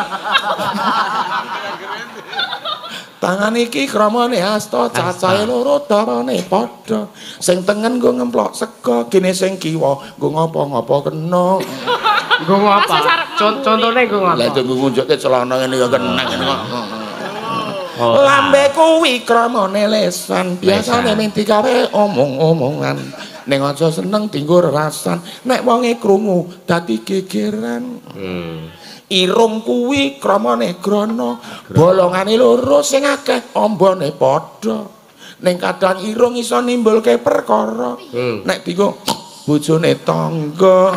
Tangan iki kramane asta cacahe loro darane padha. Sing tengen nggo ngemplok sega, kene sing kiwa nggo ngopo-ngopo kena. Nggo ngapa? Contone nggo ngapa? Lah itu ngunjukke celana ngene ya kena ngene kok. Lambe kuwi kramane lesan, biasane minti gawe omong-omongan. Ning aja seneng dienggo rasan, nek wonge krungu dadi gegeran. Irung kuwi kramane grana, bolongane loro sing akeh ombone padha. Ning kadang irung iso nimbulke perkara. Nek dienggo bojone tangga.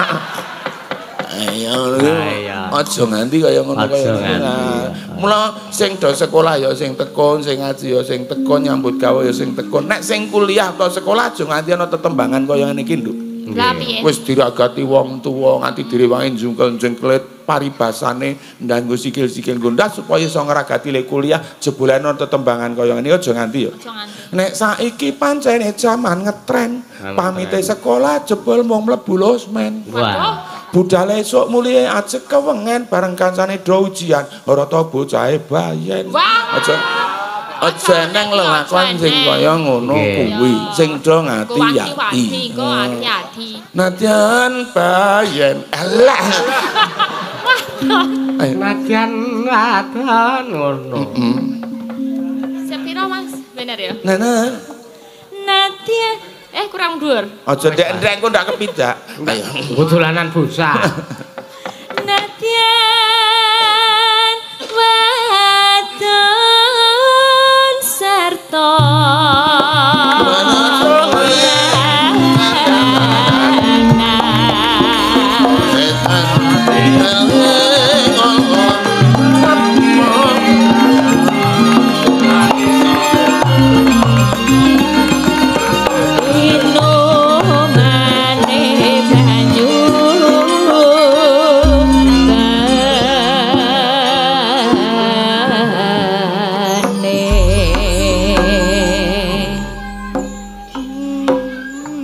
Ayo aja nganti kaya ngono kaya. Mula sing do sekolah ya sing tekun, sing ngaji ya sing tekun, nyambut gawe ya sing tekun. Nek sing kuliah atau sekolah aja nganti ana tetembangan kaya ngene iki, Nduk. Lah piye? Wis diragati wong tuwa nganti direwangi jungkel-jungklet paribasane ndanggo sikil-sikil gondah supaya iso ngragati le kuliah jebule ana tetembangan kaya ngene aja nganti ya. Nek saiki pancene jaman ngetren, pamite sekolah jebul mung mlebu losmen. Wah. Budale esuk mulih ajek kewengen bareng kancane do ujian, ora ta bocahe bayen. Aja neng lelakon sing kaya ngono kuwi, sing do ngati-ati. Nadyan bayen. Alah. Nadyan wadon ngono. Sepiro Mas? Bener ya? Nah. Nadyan kurang dhuwur. Aja ndek-ndek engko ndak kepidak. Ayo. Dolanan busa. Nadyan wadon sarta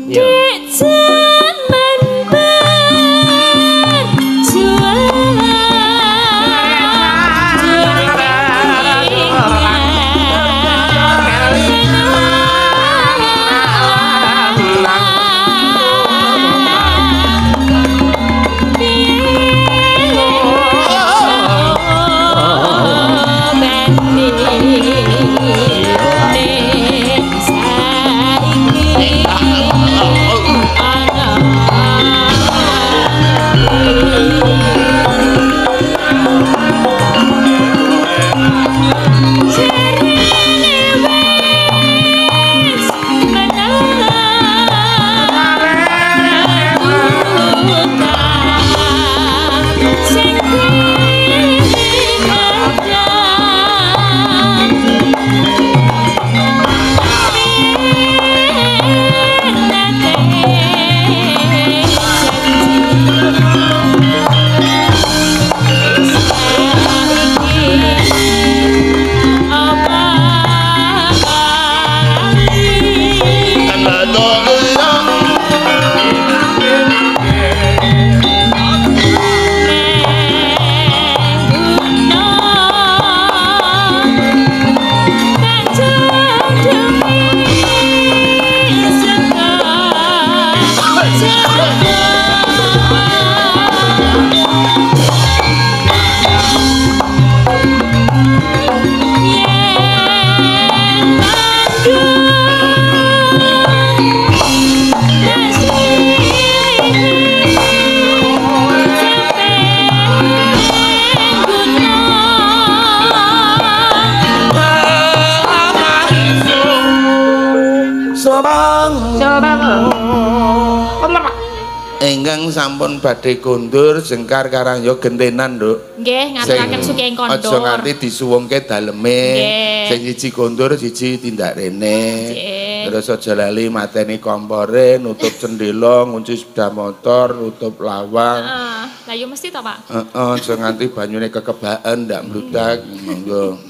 Ingkang sampun badhe kondur jengkar karang ya gentenan, Nduk. Nggih, ngaturaken sugeng kondur. Aja nganti disuwungke daleme. Nggih. Sing siji kondur, siji tindak rene. Nggih. Terus aja lali mateni kompore, nutup cendela, ngunci sepeda motor, nutup lawang. Heeh. Lah yo mesti to, Pak. Heeh, aja nganti banyune kekebakan ndak mbludak. Monggo.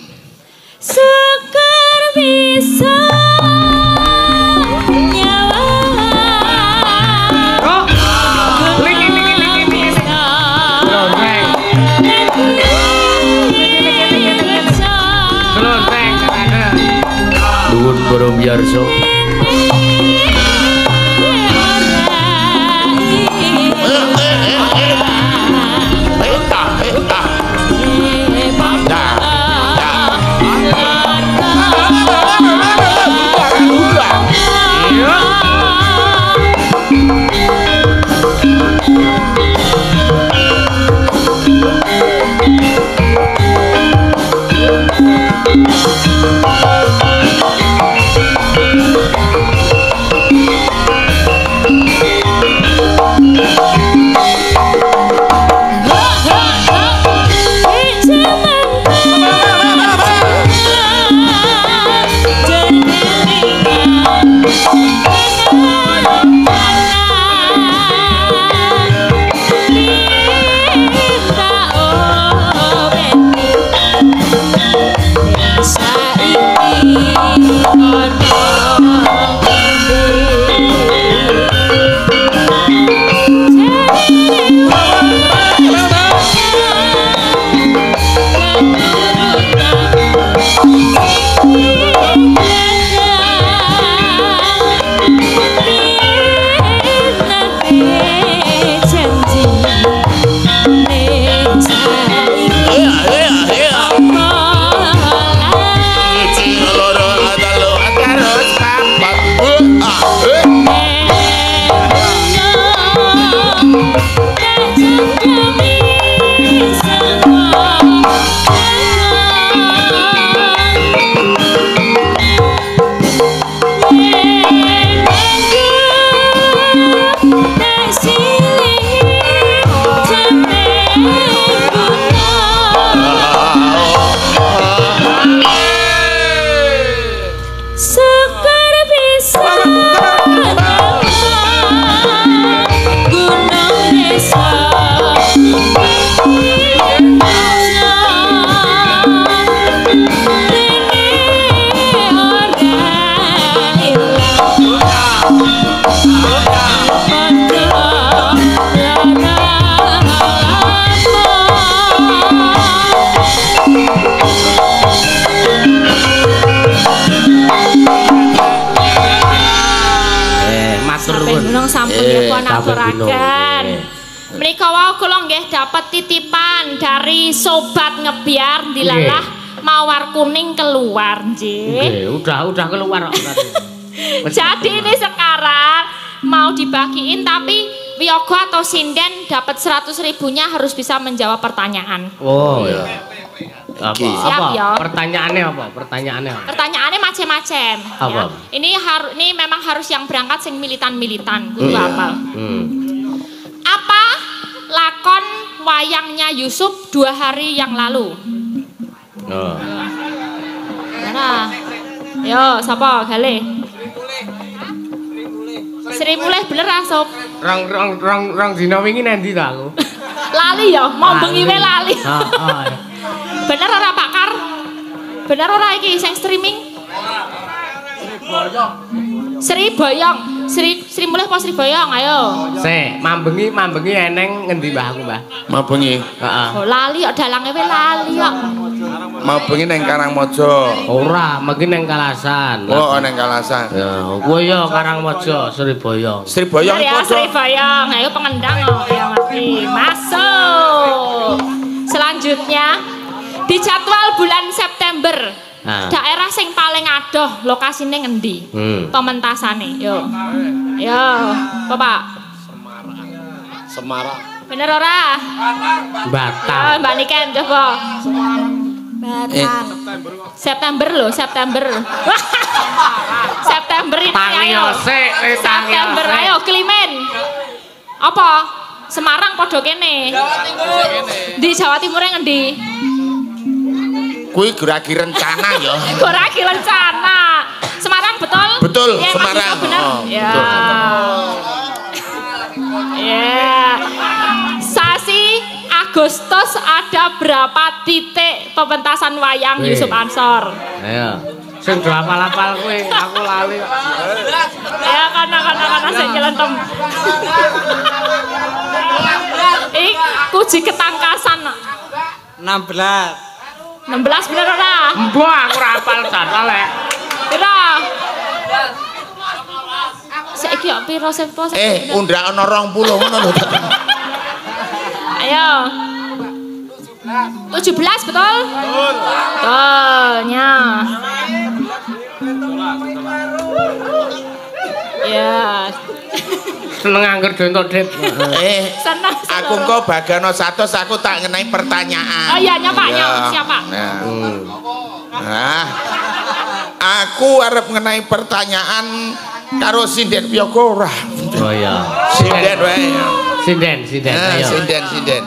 Sekar bisa nyawa. Nuwun para miyarsa. sampun ya pun aturaken. Menika wau kula nggih dapat titipan dari sobat ngebiar dilalah mawar kuning keluar nggih. Udah keluar kok tadi. Jadi ini sekarang mau dibagiin tapi Wiyogo atau Sinden dapat 100.000-nya harus bisa menjawab pertanyaan. Oh ya. Siap ya. Pertanyaannya apa? Pertanyaannya macam-macam. Apa? Ya. Ini memang harus yang berangkat sing militan-militan. Kudu apa? Apa lakon wayangnya Yusuf 2 hari yang lalu? Oh. Mana? Yo, sapa gale? Sri mulih bener ah, Sob. Rong dina wingi nendi ta aku? Lali ya, mau bengi wae lali. Heeh. Bener ora Pak Kar? Bener ora iki sing streaming? Sri Boyong. Sri mulih apa Sri Boyong? Ayo. Mambengi eneng ngendi Mbah aku, Mbah? Mambengi. Heeh. Oh, lali kok dalange wae lali kok. Mambengi neng Karangmojo. Ora, mungkin neng Kalasan. Oh, neng Kalasan. Ya, kuwi ya Karangmojo, Sri Boyong. Sri Boyong ya, Sri Boyong. Ayo pengendang kok ya ngerti. Masuk. Selanjutnya di jadwal bulan September. Daerah sing paling adoh lokasine ngendi? Pementasane. Yo. Yo, Bapak. Semarang. Bener ora? Batam. Mbak Niken coba. Batam. September loh, September. September ini ayo. September ayo Klimen. Apa? Semarang podo kene. Di Jawa Timur ngendi? Kuwi Geraki Rencana ya. Geraki Rencana. Semarang betul? Betul, ya, Semarang. Bener. Oh, ya. Betul. Ya. Sasi Agustus ada berapa titik pementasan wayang Yusuf Ansor? Ayo. Sing do apal-apal kowe, aku lali. Ya karena sing nyelentem. Kuji ketangkasan. 16 bener ora? Mbah aku ora apal jadwal lek. Pira? Saiki kok pira sing po? Undrak ana 20 ngono lho. Ayo. 17 betul? Betul, nya. Ya. Seneng angger donto dit. Seneng. Aku engko bagano 100 aku tak ngenai pertanyaan. Oh iya, Pak, siapa? Nah. Aku arep ngenai pertanyaan karo Sinden Wiyogo ora. Oh iya. Sinden wae. Sinden ayo. Sinden.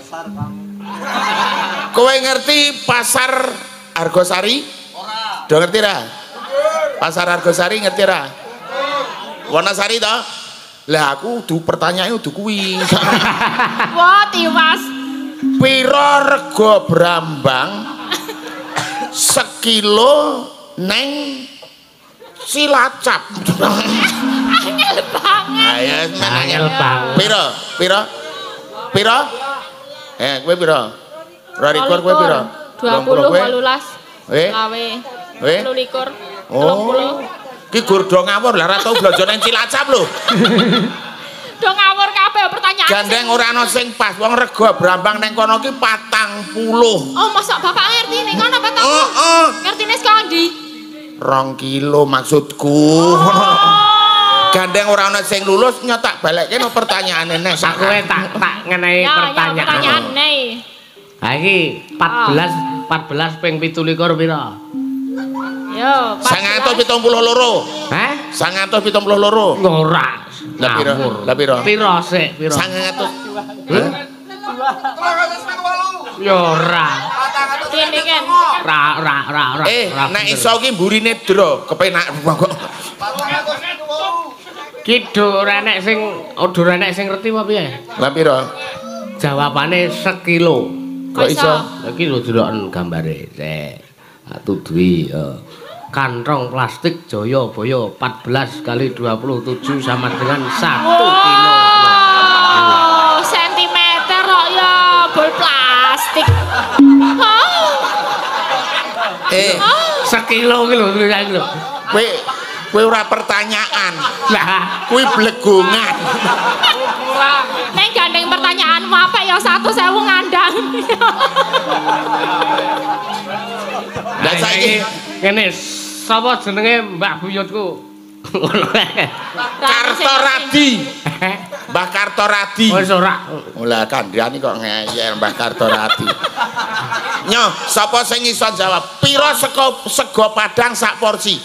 Kowe ngerti pasar Argosari? Ora. Do ngerti ra? Pasar Argosari ngerti ra? Wonosari to? Lah aku pertanyaane kudu kuwi. Wah, tiwas. Pira rega brambang sekilo neng Cilacap? Angel banget. Ayo, Angel banget. Pira? Kowe pira? Rarikur kowe pira? 20, 18. Lawe. 21. Oh. Ki gur do ngawur lah ora tau blonjo nang Cilacap lho. Do ngawur kabeh pertanyaan. Gandeng ora ana sing pas. Wong rega brambang nang kono ki 40. Oh, masa Bapak ngerti nih kono 40? Heeh. Ngertine saka ndi? 2 kilo maksudku. Gandeng ora ana sing lulus nyotak balekke no pertanyaane nek Aku tak ngenai pertanyaan. Pertanyaane. Ha iki 14 ping 17 pira? Yo, 972. Hah? 972. Ora. Lah pira? Pira sik, pira? 900. Ya ora. Ini kan. Ora. Nek iso ki mburine dro, kepenak kok. Ki do renek sing ngerti apa piye? Lah pira? Jawabane sekilo. Kok iso? Lah ki lho deloken gambare. Sik. Atudui kantong plastik Jayabaya 14 kali 27 sama dengan 1 kilo. Sentimeter kok ya bol plastik. Sekilo ki lho. Kowe Kuwi ora pertanyaan. Lah, Kuwi blegongan. Neng gandeng pertanyaanmu apa ya 1.000 ngandang. Lah saiki ngene sapa jenenge Mbak Buyutku? Kartoradi. Mbah Kartoradi. Wis ora. Lah kandhani kok ngeyel Mbah Kartoradi. Nyo, sapa sing iso jawab? Pira sego padang sak porsi?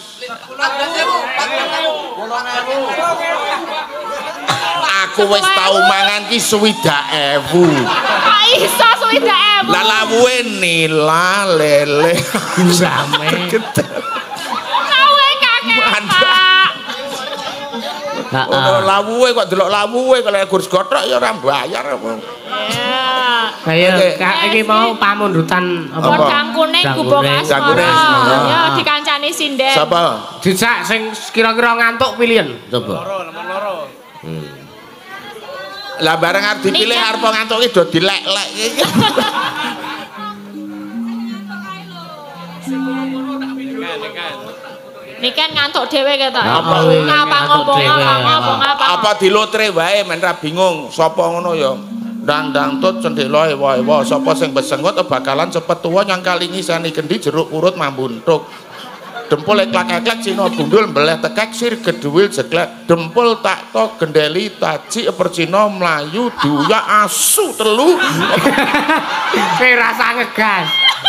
Aku wis tau mangan ki 60.000. Kok iso 60.000? Lah lawuhe nila lele Same. Lawe kakek, Pak. Ono lawuhe kok delok lawuhe kalau gur gothok ya ora bayar apa. Kaya iki mau pamundutan Podang kuning gubuk Dang kuning. asmara. Ya dikancani sinden. Sapa? Dijak sing kira-kira ngantuk pilihan. Coba. Lah bareng arep dipilih arep ngantuk iki do dilek-lek iki. Niki kan ngantuk dhewe ketok. Apa ngapa ngomong apa. Apa dilotre wae men ra bingung sapa ngono ya. Ndang tut cendela ewa-ewa sapa sing besengot bakalan cepet tuwa nyang kalingi sani gendi jeruk urut mambuntuk. Dempul eklak-eklak Cina gundul mbeleh tekek sir geduwil jeglek dempul tak to gendeli taji percina mlayu duya asu telu. Kowe rasa ngegas.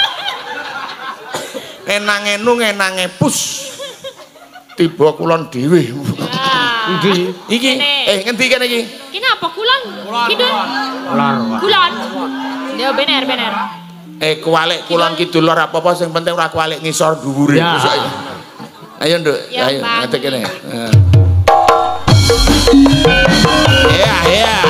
Enang-enung enange pus. Tiba kulon dhewe. Endi? Iki ngendi kene iki? Kini apa kulon? Kidul. Lor. Kulon. Ya bener. Kualik kulon kidul lor apa-apa sing penting ora kualik ngisor dhuwure. Ya. Ayo Nduk, Ya, ayo Bang. ngadeg kene. Ya.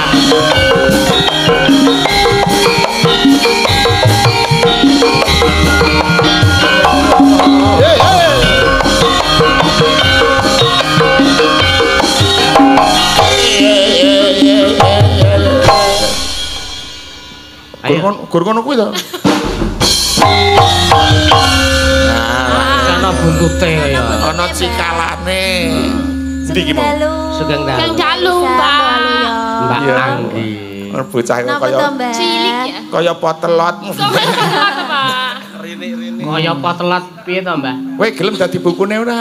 Gur ngono kuwi to. Ana buntute kaya. Ana cikalane. Endi iki mau? Sugeng Kang dalu. dalu, Mbak. Mbak Iya. Anggi. Bocah kok Napa kaya to, Mbak? Cilik ya. kaya potelot. Kok Pak? Kaya potelat piye to, Mbak? Kowe gelem dadi bukune ora?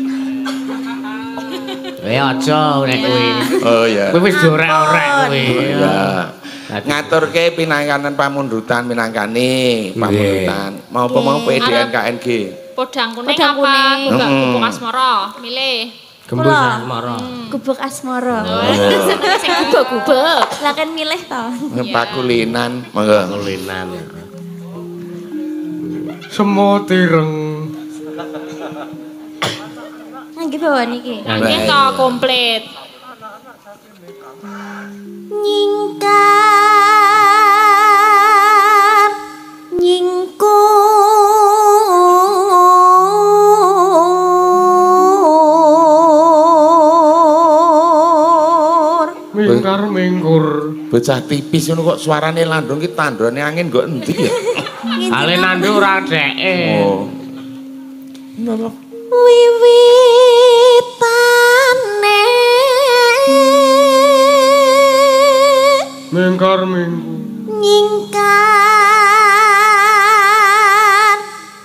Aja nek kuwi. Oh iya. Kowe wis dorek-orek kuwi. Iya. Ngaturke pinangkanan pamundutan minangkani pamundutan. Mau apa mau PDN KNG. Podang kuning Podang apa? kuning. Enggak gubuk asmara. Milih. Gembus asmara. Gubuk asmara. Sing gubuk-gubuk. Lah kan milih to. Pakulinan, monggo. Kulinan. Semut ireng. Nggih bawa niki. Nggih to komplit. Nyingkar nyingkur Mingkar-mingkur. Bocah tipis ngono kok suarane landung ki tandone angin kok endi ya? Ale nandu ora dheke. Oh. wiwitane Mingkar-mingkur. nyingkar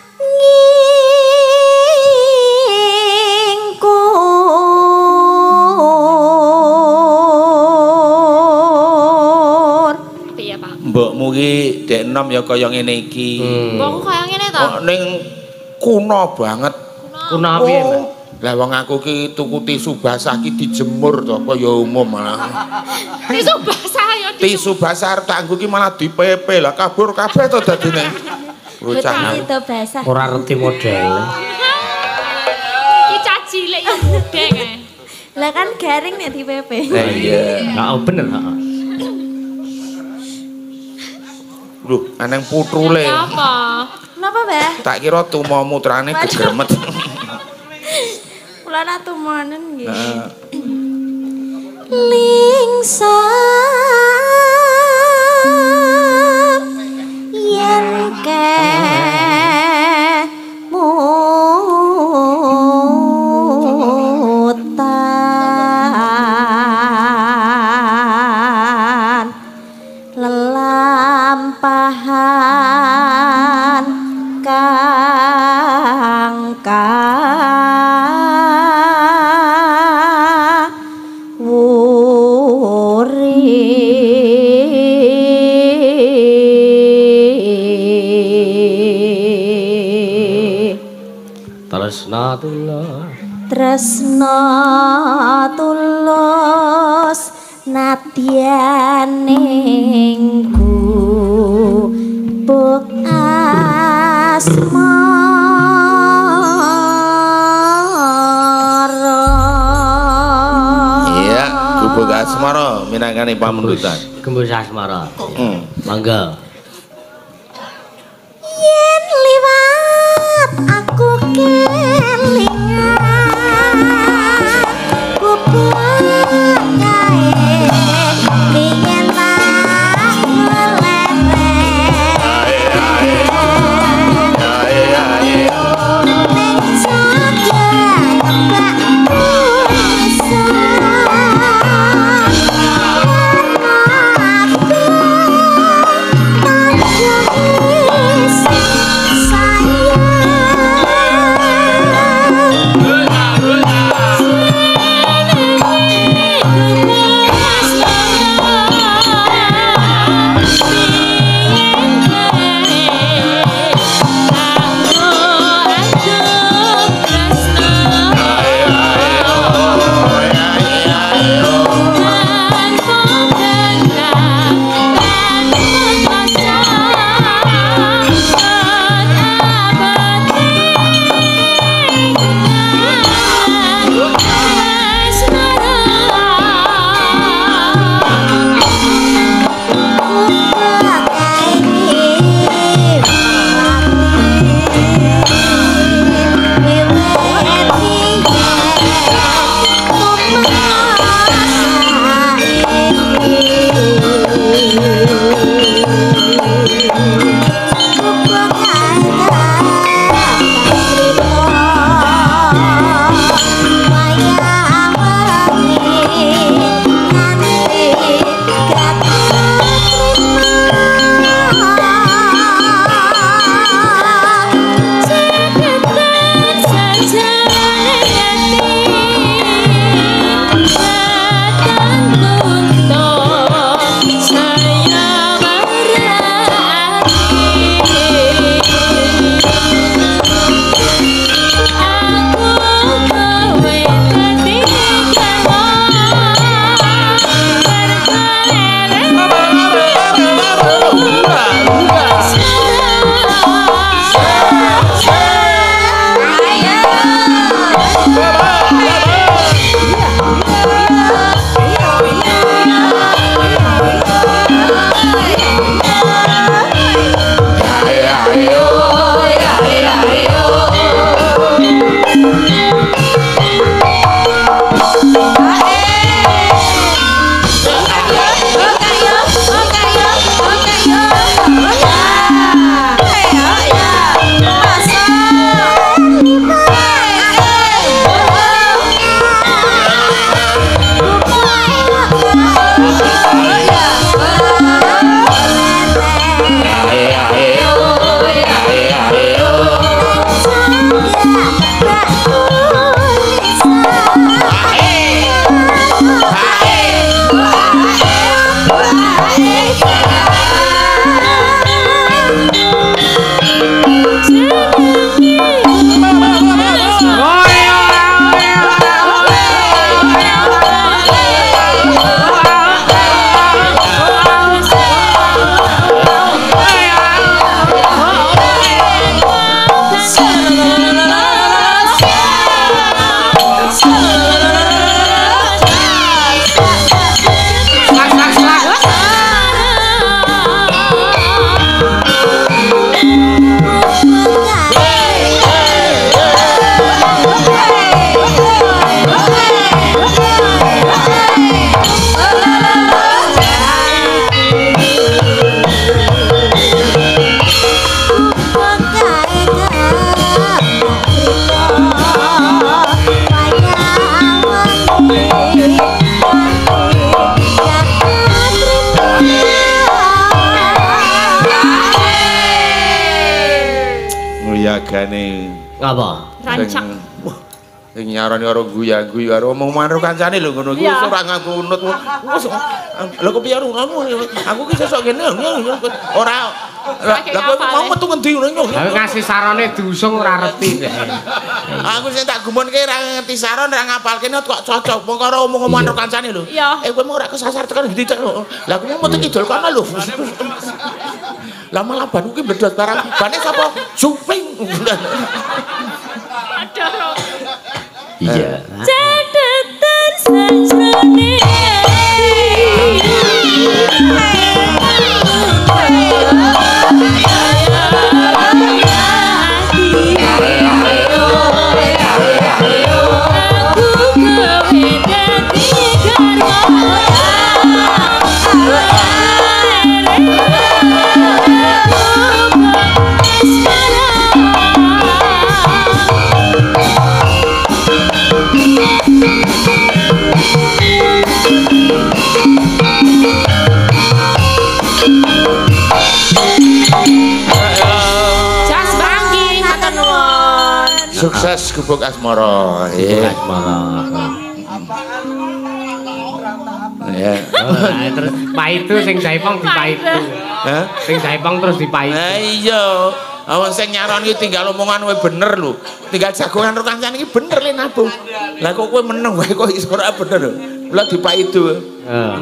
nyingkur Piye, Pak? Mbokmu ki dek enom ya kaya ngene iki. Mbokku kaya ngene to. Kok ning kuno banget. Kuna piye, Mbak? Lah wong aku ki tuku tisu basah ki dijemur to kaya umum malah. Tisu basah ya. Tisu basah arep tak nggo ki malah dipepe lah kabur kabeh to dadine. bocah Bocah. itu basah Ora ngerti modele. Ki cilik ya budhe kae. lah kan garing nek di PP Iya. Heeh bener, heeh. Lho, aneng putrule. Apa? kenapa mbah Tak kira tumo mutrane gegremet. kula ratu monen nggih Heeh. lingsam yen kemu Tresno tulus nadyaning buk asmara. Iya, gubuk asmara minangkani pamundutan. Gembus asmara. Mangga. Yen liwat aku kelingan gubuk kae yen tak meleret. Ning jaga kebak guyagane apa? Rancak. Sing nyarani karo guyu-guyu karo omong manro kancane lho ngono iki wis ora ngaku unut. Lho kepiye kamu? Aku ki sesuk kene ora Lah kowe mau metu ngendi ngono? Lah ngasih sarane diusung ora reti. Aku sing tak gumunke ra ngerti saron ra ngapalke kok cocok wong karo omong-omongan karo kancane lho. Kowe mau ora kesasar tekan ngendi tek lho. Lah aku mau metu kidul kono lho. Lah malah ban kuwi bledot barang. Bane sapa? Suping. Aduh. Iya. Cadetan sajrone Sukses gubuk asmara. Asmara. Ya. Terus paitu sing jaipong dipaitu. Hah? Sing jaipong terus dipaitu. Lah iya. Awak sing nyaron iki tinggal omongan kowe bener lho. Tinggal jagongan karo kancane iki bener le nabung. Lah kok kowe meneng wae kok iso ora bener lho. Mula dipaitu. Heeh.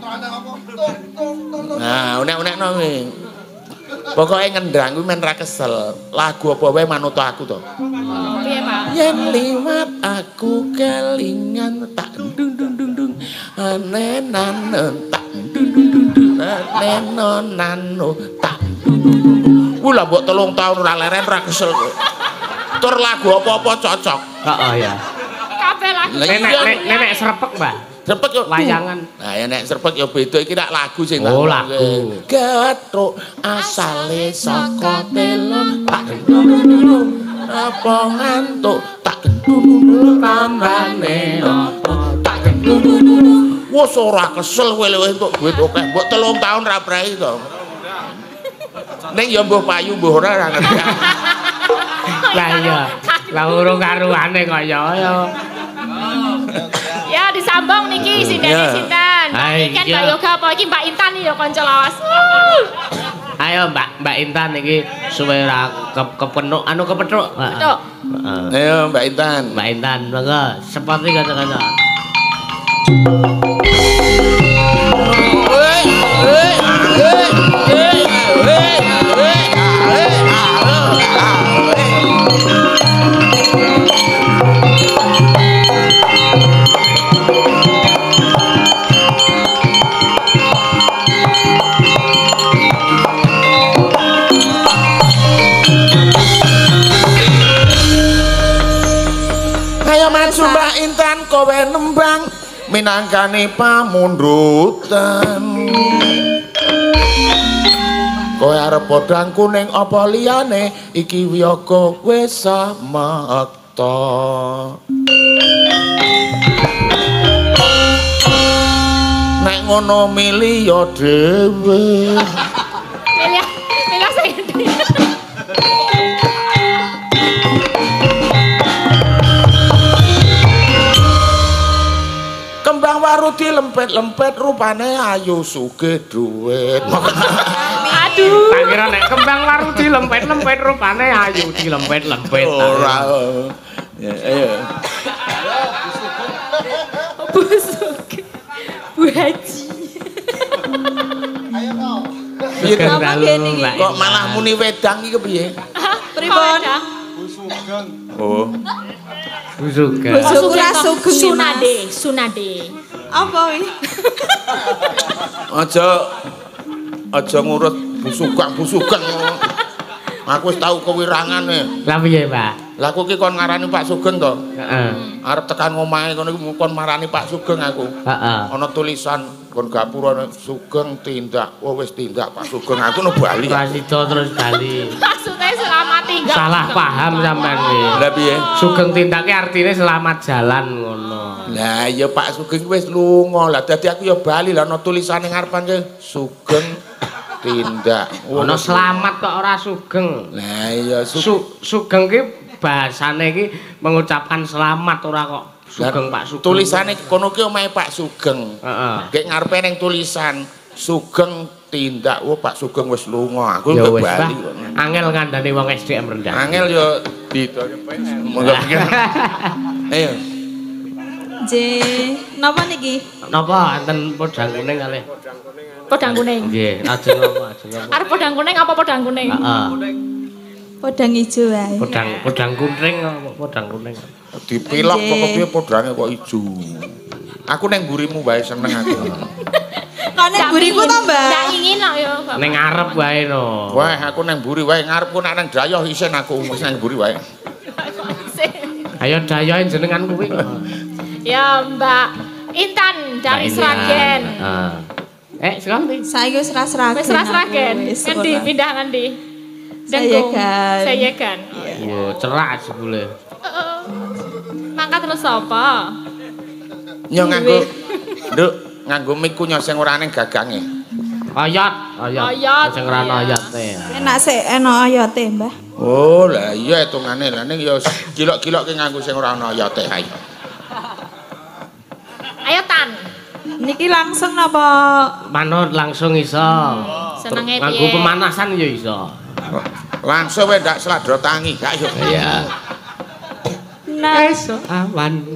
Nah, unek-unekno kuwi. Pokoke ngendang kuwi men ra kesel. Lagu apa wae manut aku to. Piye, Pak? Yen liwat aku kelingan tak dung dung dung dung. Anenan tak dung dung dung dung. Anenonano tak dung dung dung dung. Ku lah mbok 3 tahun ora leren ora kesel. Tur lagu apa-apa cocok. Heeh ya. Kabeh lagi. Nenek serepek, Mbak. Serpek yo layangan. Nah, ya nek serpek yo beda iki rak lagu sing Oh, lagu. Gatruk asale saka telon tak apa ngantuk tak kanane tak wis ora kesel kowe luwih entuk duit akeh mbok 3 tahun ra prei to ning ya mbuh payu mbuh ora ngerti Lah iya lah urung karuane kok ya Ya disambung niki sindene sinten. Mbak Mbak Yoga apa iki Mbak Intan ya kanca lawas. Ayo Mbak Intan iki suwe ra kepenuk anu kepethuk. Betul. Ayo Mbak Intan. Mbak Intan monggo sepati kanca-kanca. Mbak Intan kowe nembang minangkane pamundhutan kowe arep podang kuning apa liyane iki wiyaga wis samekta nek ngono milih ya dhewe milih saya kembang waru dilempet-lempet rupane ayu sugih duit. Aduh. Tak kira nek kembang waru dilempet-lempet rupane ayu dilempet-lempet. Ora. Ya, ayo. Busuk. Bu Haji. Kok malah muni wedang iki kepiye? Pripun? Oh. Busukan. Sunade. Apa iki? Aja ngurut busukan. Aku wis tau kewirangane. Lah piye, Pak? Lah aku ki kon ngarani Pak Sugeng to? Heeh. Arep tekan omahe kono iki kon marani Pak Sugeng aku. Heeh. Ana tulisan kon gapura Sugeng tindak. Oh wis tindak Pak Sugeng aku no Bali. Prasida terus Bali. Maksudnya selamat tinggal. Salah paham sampean iki. Lah piye? Sugeng tindake artine selamat jalan ngono. Lah ya Pak Sugeng wis lunga. Lah dadi aku ya Bali lah ana tulisane ngarepan ki Sugeng tindak. Ono selamat kok ora sugeng. Lah iya Sugeng ki bahasane iki mengucapkan selamat ora kok sugeng Pak Sugeng. Tulisane kono ki omahe Pak Sugeng. Heeh. Gek ngarepe ning tulisan Sugeng tindak Pak Sugeng wis lunga aku ya ke wis Bali angel ngandani wong SDM rendah angel yo didol monggo pikir ayo J napa niki napa enten podang kuning kalih Podang kuning. nggih ajeng apa Arep podang kuning apa podang kuning? heeh podang ijo wae podang kuning apa podang kuning dipilok kok piye podange kok ijo aku neng mburimu wae seneng aku kok nek buriku to Mbak Ndak ingin kok ya. Bapak. ning ngarep wae no wah aku neng mburi wae ngarepku nek nang dayoh isin aku wis nang mburi wae ayo dayohe jenengan kuwi kok Ya Mbak Intan dari Sragen. Sekarang nih. saiki wis Sragen Wis Sragen. Ngendi pindah ngendi? Sayegan. Sayegan. Yo cerak sebule. Mangkat terus apa? Yo nganggo nduk nganggo miku nyo sing ora ning gagange. Ayat. Sing ora ana ayate. enak sik enak ayote Mbah Oh, lah iya hitungane lah ning yo kilok-kilokke nganggo sing ora ana ayate ae. Ayo Tan. niki langsung napa Manut langsung iso. Senenge Nganggo piye? pemanasan ya iso. Langsung wae ndak sladro tangi gak yo. Iya. Esok awan.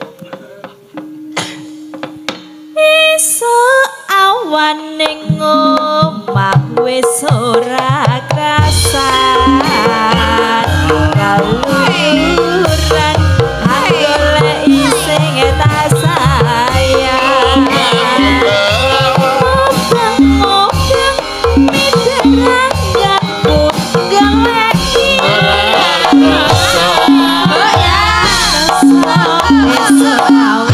esuk awan ning omah wis ora krasan kaluran golek sing tak sayang mudeng miderang goleki esuk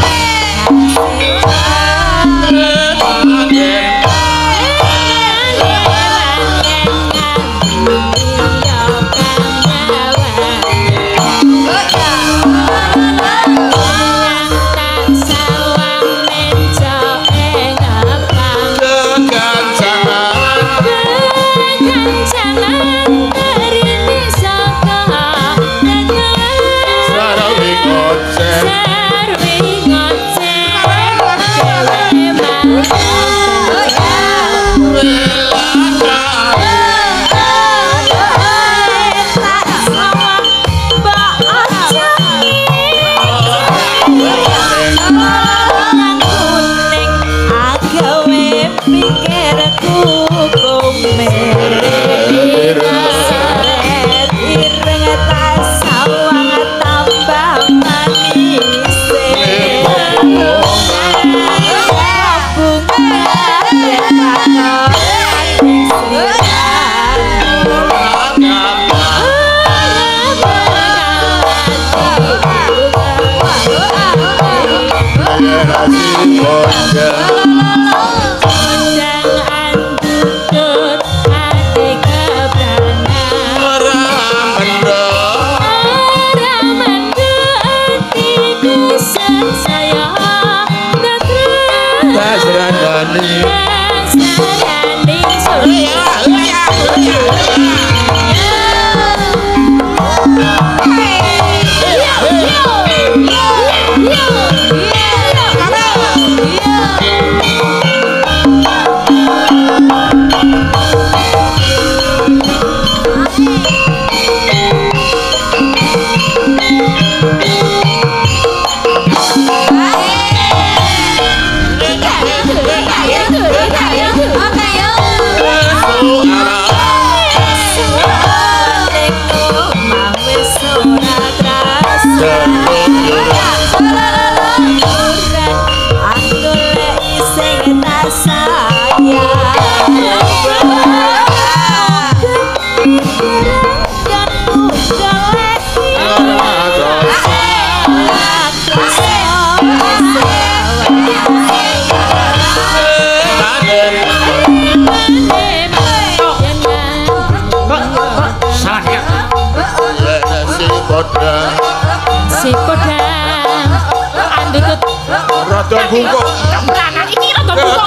Si podang andutut Rada bungkuk. Beranan iki rada bungkuk.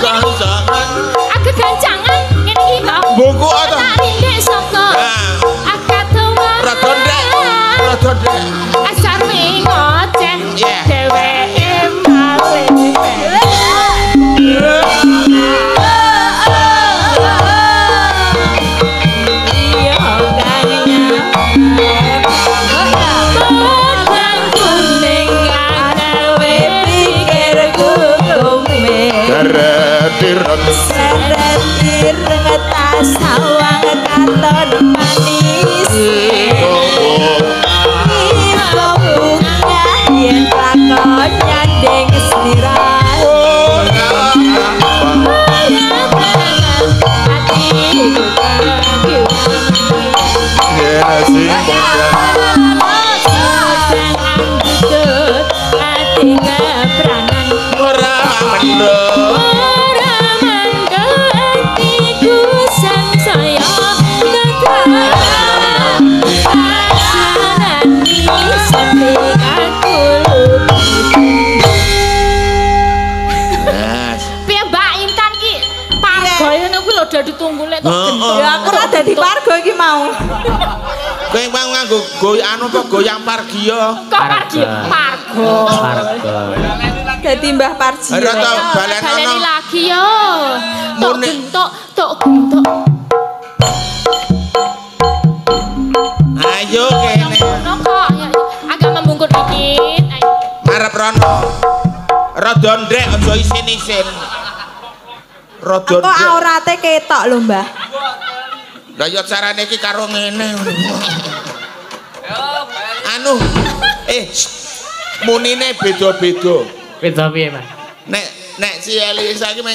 Agak gancangan ngene iki kok. Bungkuk ta? Ndek saka. Akad tuwa. Rada ndek. Rada ndek. Asar mi ngoceh. Yeah. Dheweke malih. seret ireng tas sawang katon manis iso bunga yen lakon nyandeng sliran ditunggu lek ya aku ora dadi pargo iki mau. Kowe mau nganggo anu apa goyang pargia? Kok pargia? Pargo. Dadi Mbah Parji. Ora tau baleni lagi yo. Tok gentok. Ayo kene. Ono kok agak membungkut dikit. Arep rono. Rada ndrek aja isin-isin. Rada kok aurate ketok lho Mbah. Lah ya carane iki karo ngene. Anu munine beda-beda. Beda piye, Mas? Nek si Elisa iki meng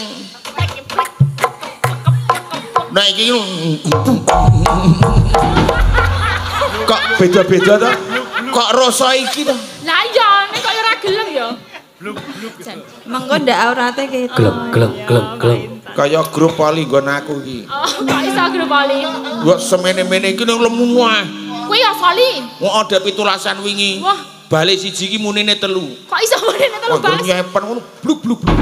Nah iki kok beda-beda to? Kok rasa iki to? Lah iya nek kok ora gelem ya. Mengko ndak aurate ketok. Glek. Kaya grup poli nggon aku iki. Oh, kok iso grup poli? Kok semene-mene iki nang lemu wae. Kuwi ya poli. Wong ada pitulasan wingi. Wah, balik siji iki munine 3. kok iso munine 3 Bas? Nyepen ngono bluk.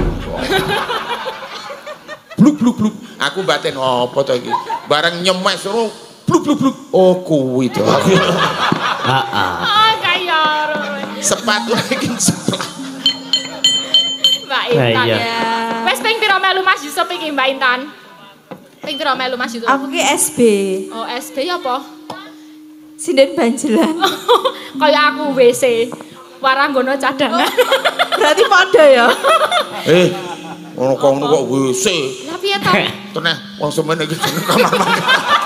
Bluk. Aku batin apa to iki? Bareng nyemes ngono bluk. Oh kuwi to. Heeh. Oh, kaya Sepatu iki seplak. Mbak Intan. Iya. Wes ping pira melu Mas Yusuf iki Mbak Intan? Ping pira melu Mas Yusuf? Aku ki SB. Oh, SB apa? Sinden Banjelan. Kaya aku WC. Waranggono cadangan. Berarti padha ya. Ngono kok WC. Lah piye to? Teneh wong semene iki jeneng kamar mandi.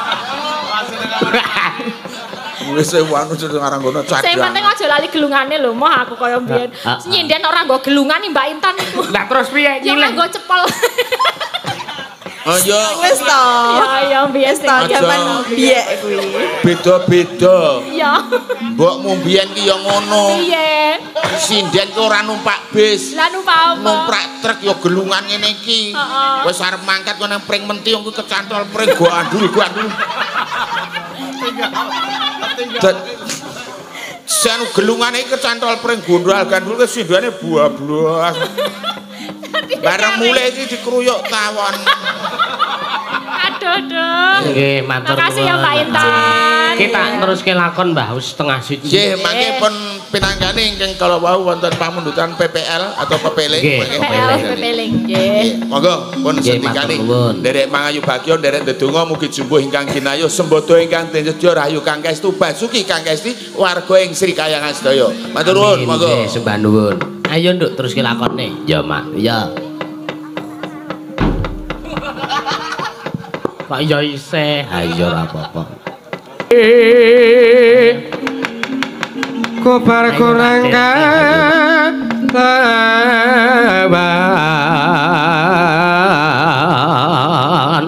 WC wanu jeneng aran ngono cadangan. Sing penting aja lali gelungane lho, moh aku kaya mbiyen. Nyinden ora nggo gelungan Mbak Intan iku. Lah terus piye Ya nggo cepel. Oh ya Wis to. Ya mbiyen Wis to jaman biyen kuwi. beda-beda. Iya. Mbokmu mbiyen ki ya ngono. Piye? Sinden ki ora numpak bis. Lah numpak apa? Numpak truk ya gelungan ngene iki. Wis arep mangkat kok nang pring menti ku kecantol pring go andul. Sen gelungane iki kecantol pring gondal gandul ke sindane buah-buah. Bareng mulai iki dikruyuk tawon. Aduh. Nggih, matur nuwun. Makasih ya Mbak Intan. Kita teruske lakon Mbah wis setengah 1. Nggih, mangke pun pinanggane ingkang kala wau wonten pamundutan PPL atau PPL. Pepeling. Nggih. Monggo pun Nggih, sedikane matur nuwun. nderek mangayu bagya nderek ndedonga mugi jumbuh ingkang kinayuh sembodo ingkang tinjedya rahayu kang kestu basuki kang kesti warga ing Sri Kayangan sedaya. Matur nuwun, monggo. Nggih, sembah nuwun. Ayo nduk teruske lakone. Ya, Mak. Ya. Kok ya isih, ha ya ora apa-apa. Kobar kurang kawan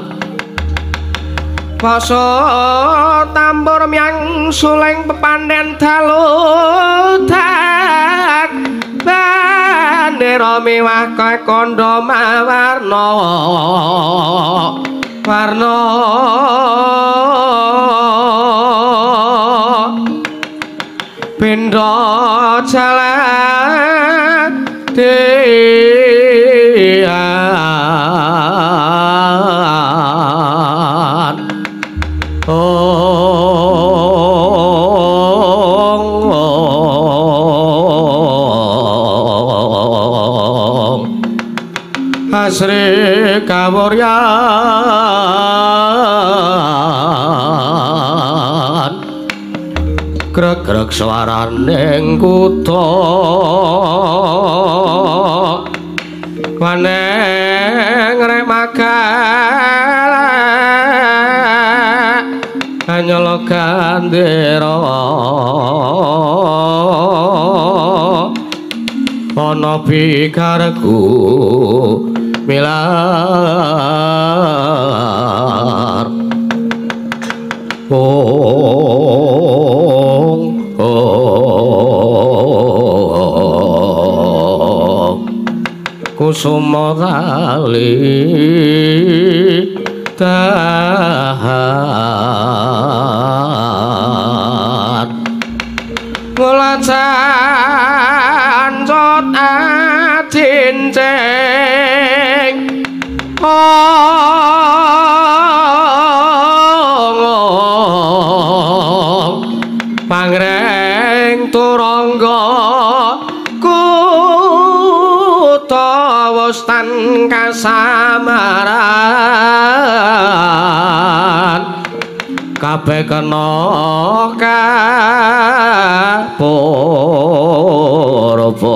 Poso tambur miang suleng pepanden dalutak bandera mewah kaya kondo mawarna warna pindha jalan dean asri kawuryan greg-greg swaraning kutha waneng rema magelek nyala gandera ana bikarku milar kusuma tali tahan ngulacan jot adinceng pangreng turangga kutawa stan kasamaran kabeh kena kapurba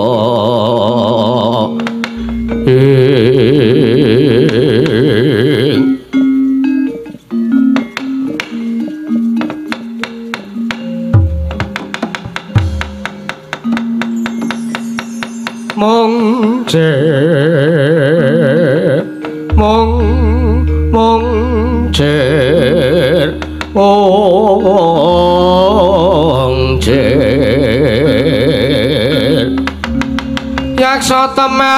mung jer mung jer mung jer yaksa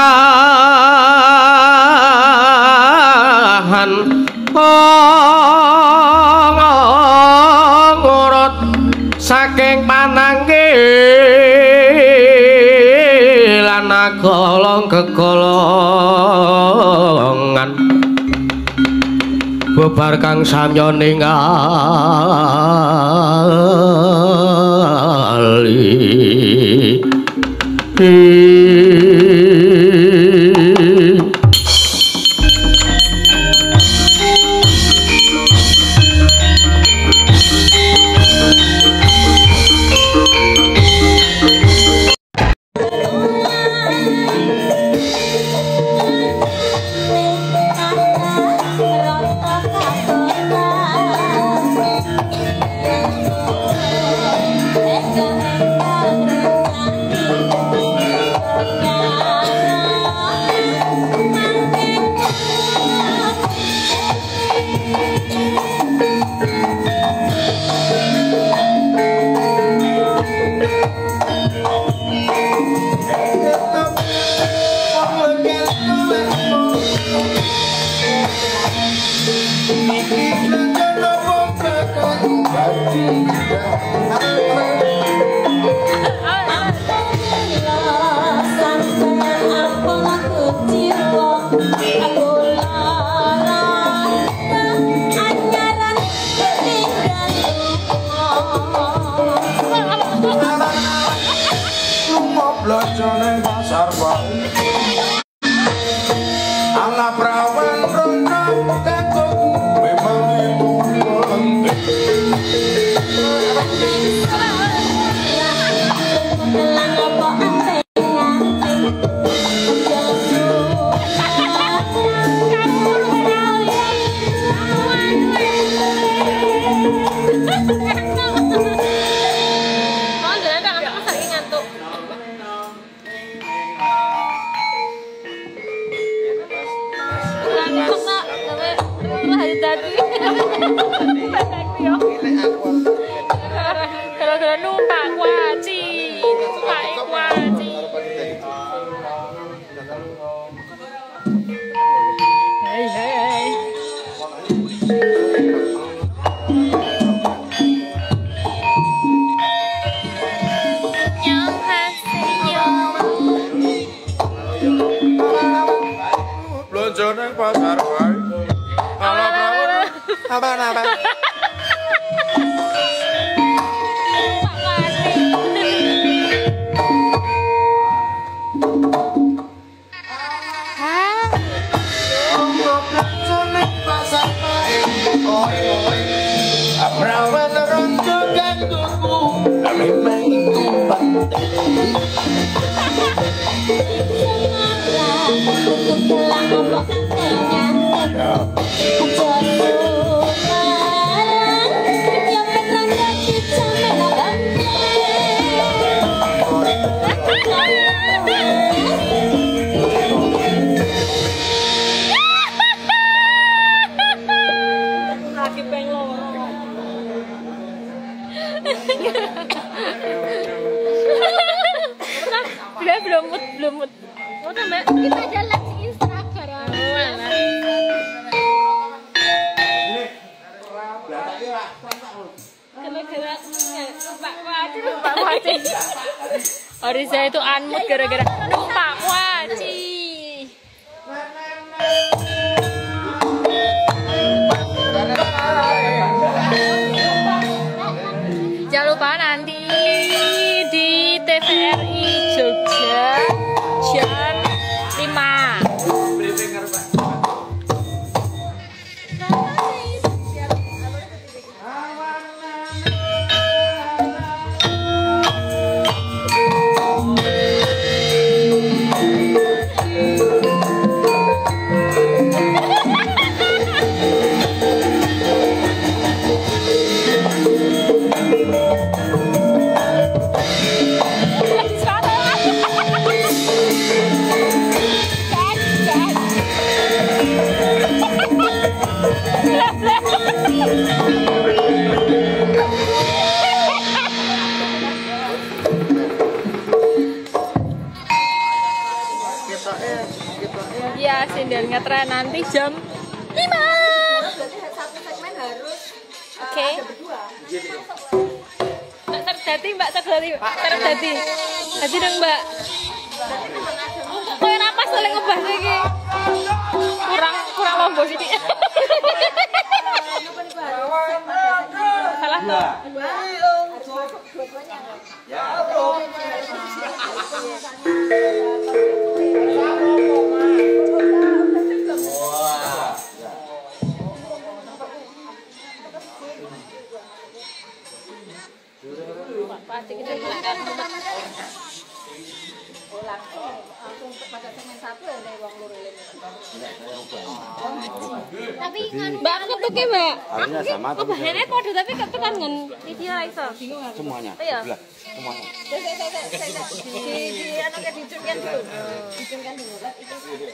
temahan ngurut saking pananggilan golong kegolongan bebar kang samya ningali Untuk gelang ombak Belum. Udah, Mbak. Kita jalan di Instagram. Pak Waci. Oriza itu anmut gara-gara Pak Waci. Jangan lupa nanti di TVRI Jogja jam 5. Ya, sinden ngetren nanti jam 5. Satu segmen harus Oke. Mbak terjadi. Tadi dong, Mbak. Kowe napas oleh ngebah iki. Kurang lombo sithik. Salah tuh. Tapi Mbak ketuke, Mbak. harusnya sama tapi Bahane padha tapi ketukan ngen video ra iso. Bingung aku. semuanya. Iya. Sebelah, semuanya. Di anu ke dicungkan dulu. Dicungkan dulu kan itu.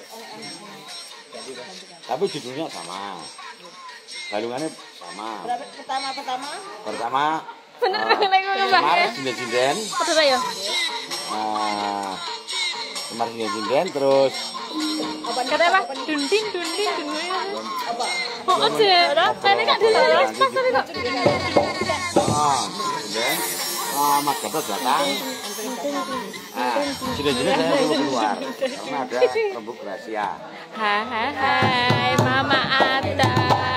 Tapi judulnya sama. Balungannya sama. Pertama Bener nek ngono, Mbak. kemarin sinden-sinden. Padha ya. Kemarin sinden terus Kata apa? Dundin. Apa? Oh, aja. Tadi kak dilepas pas tadi kak. sinden. Mas Gatot datang. Sinden-sinden saya dulu keluar karena ada rembuk rahasia. Hai Mama Atta.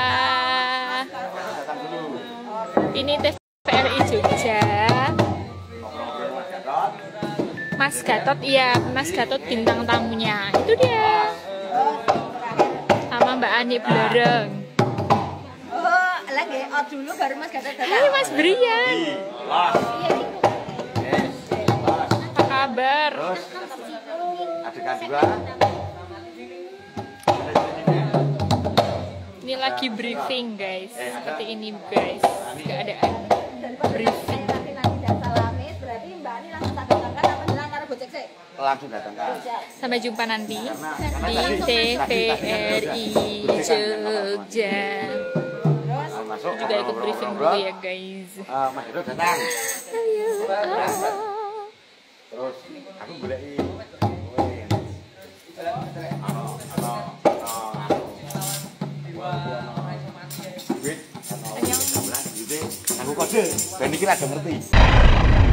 Ini TVRI Jogja. Mas Gatot, iya Mas Gatot bintang tamunya. Itu dia. Sama Mbak Ani Blareng. Oh, lagi dulu baru Mas Gatot datang. Hai Mas Brian. Apa kabar? Terus adegan 2. Ini lagi briefing guys. Seperti ini guys. Keadaan briefing. Langsung datang kan. Sampai jumpa nanti di TVRI Jogja. Masuk Juga ikut briefing dulu ya guys. Mas Gatot datang. Terus aku goleki duit, aku kode, ben iki rada ngerti.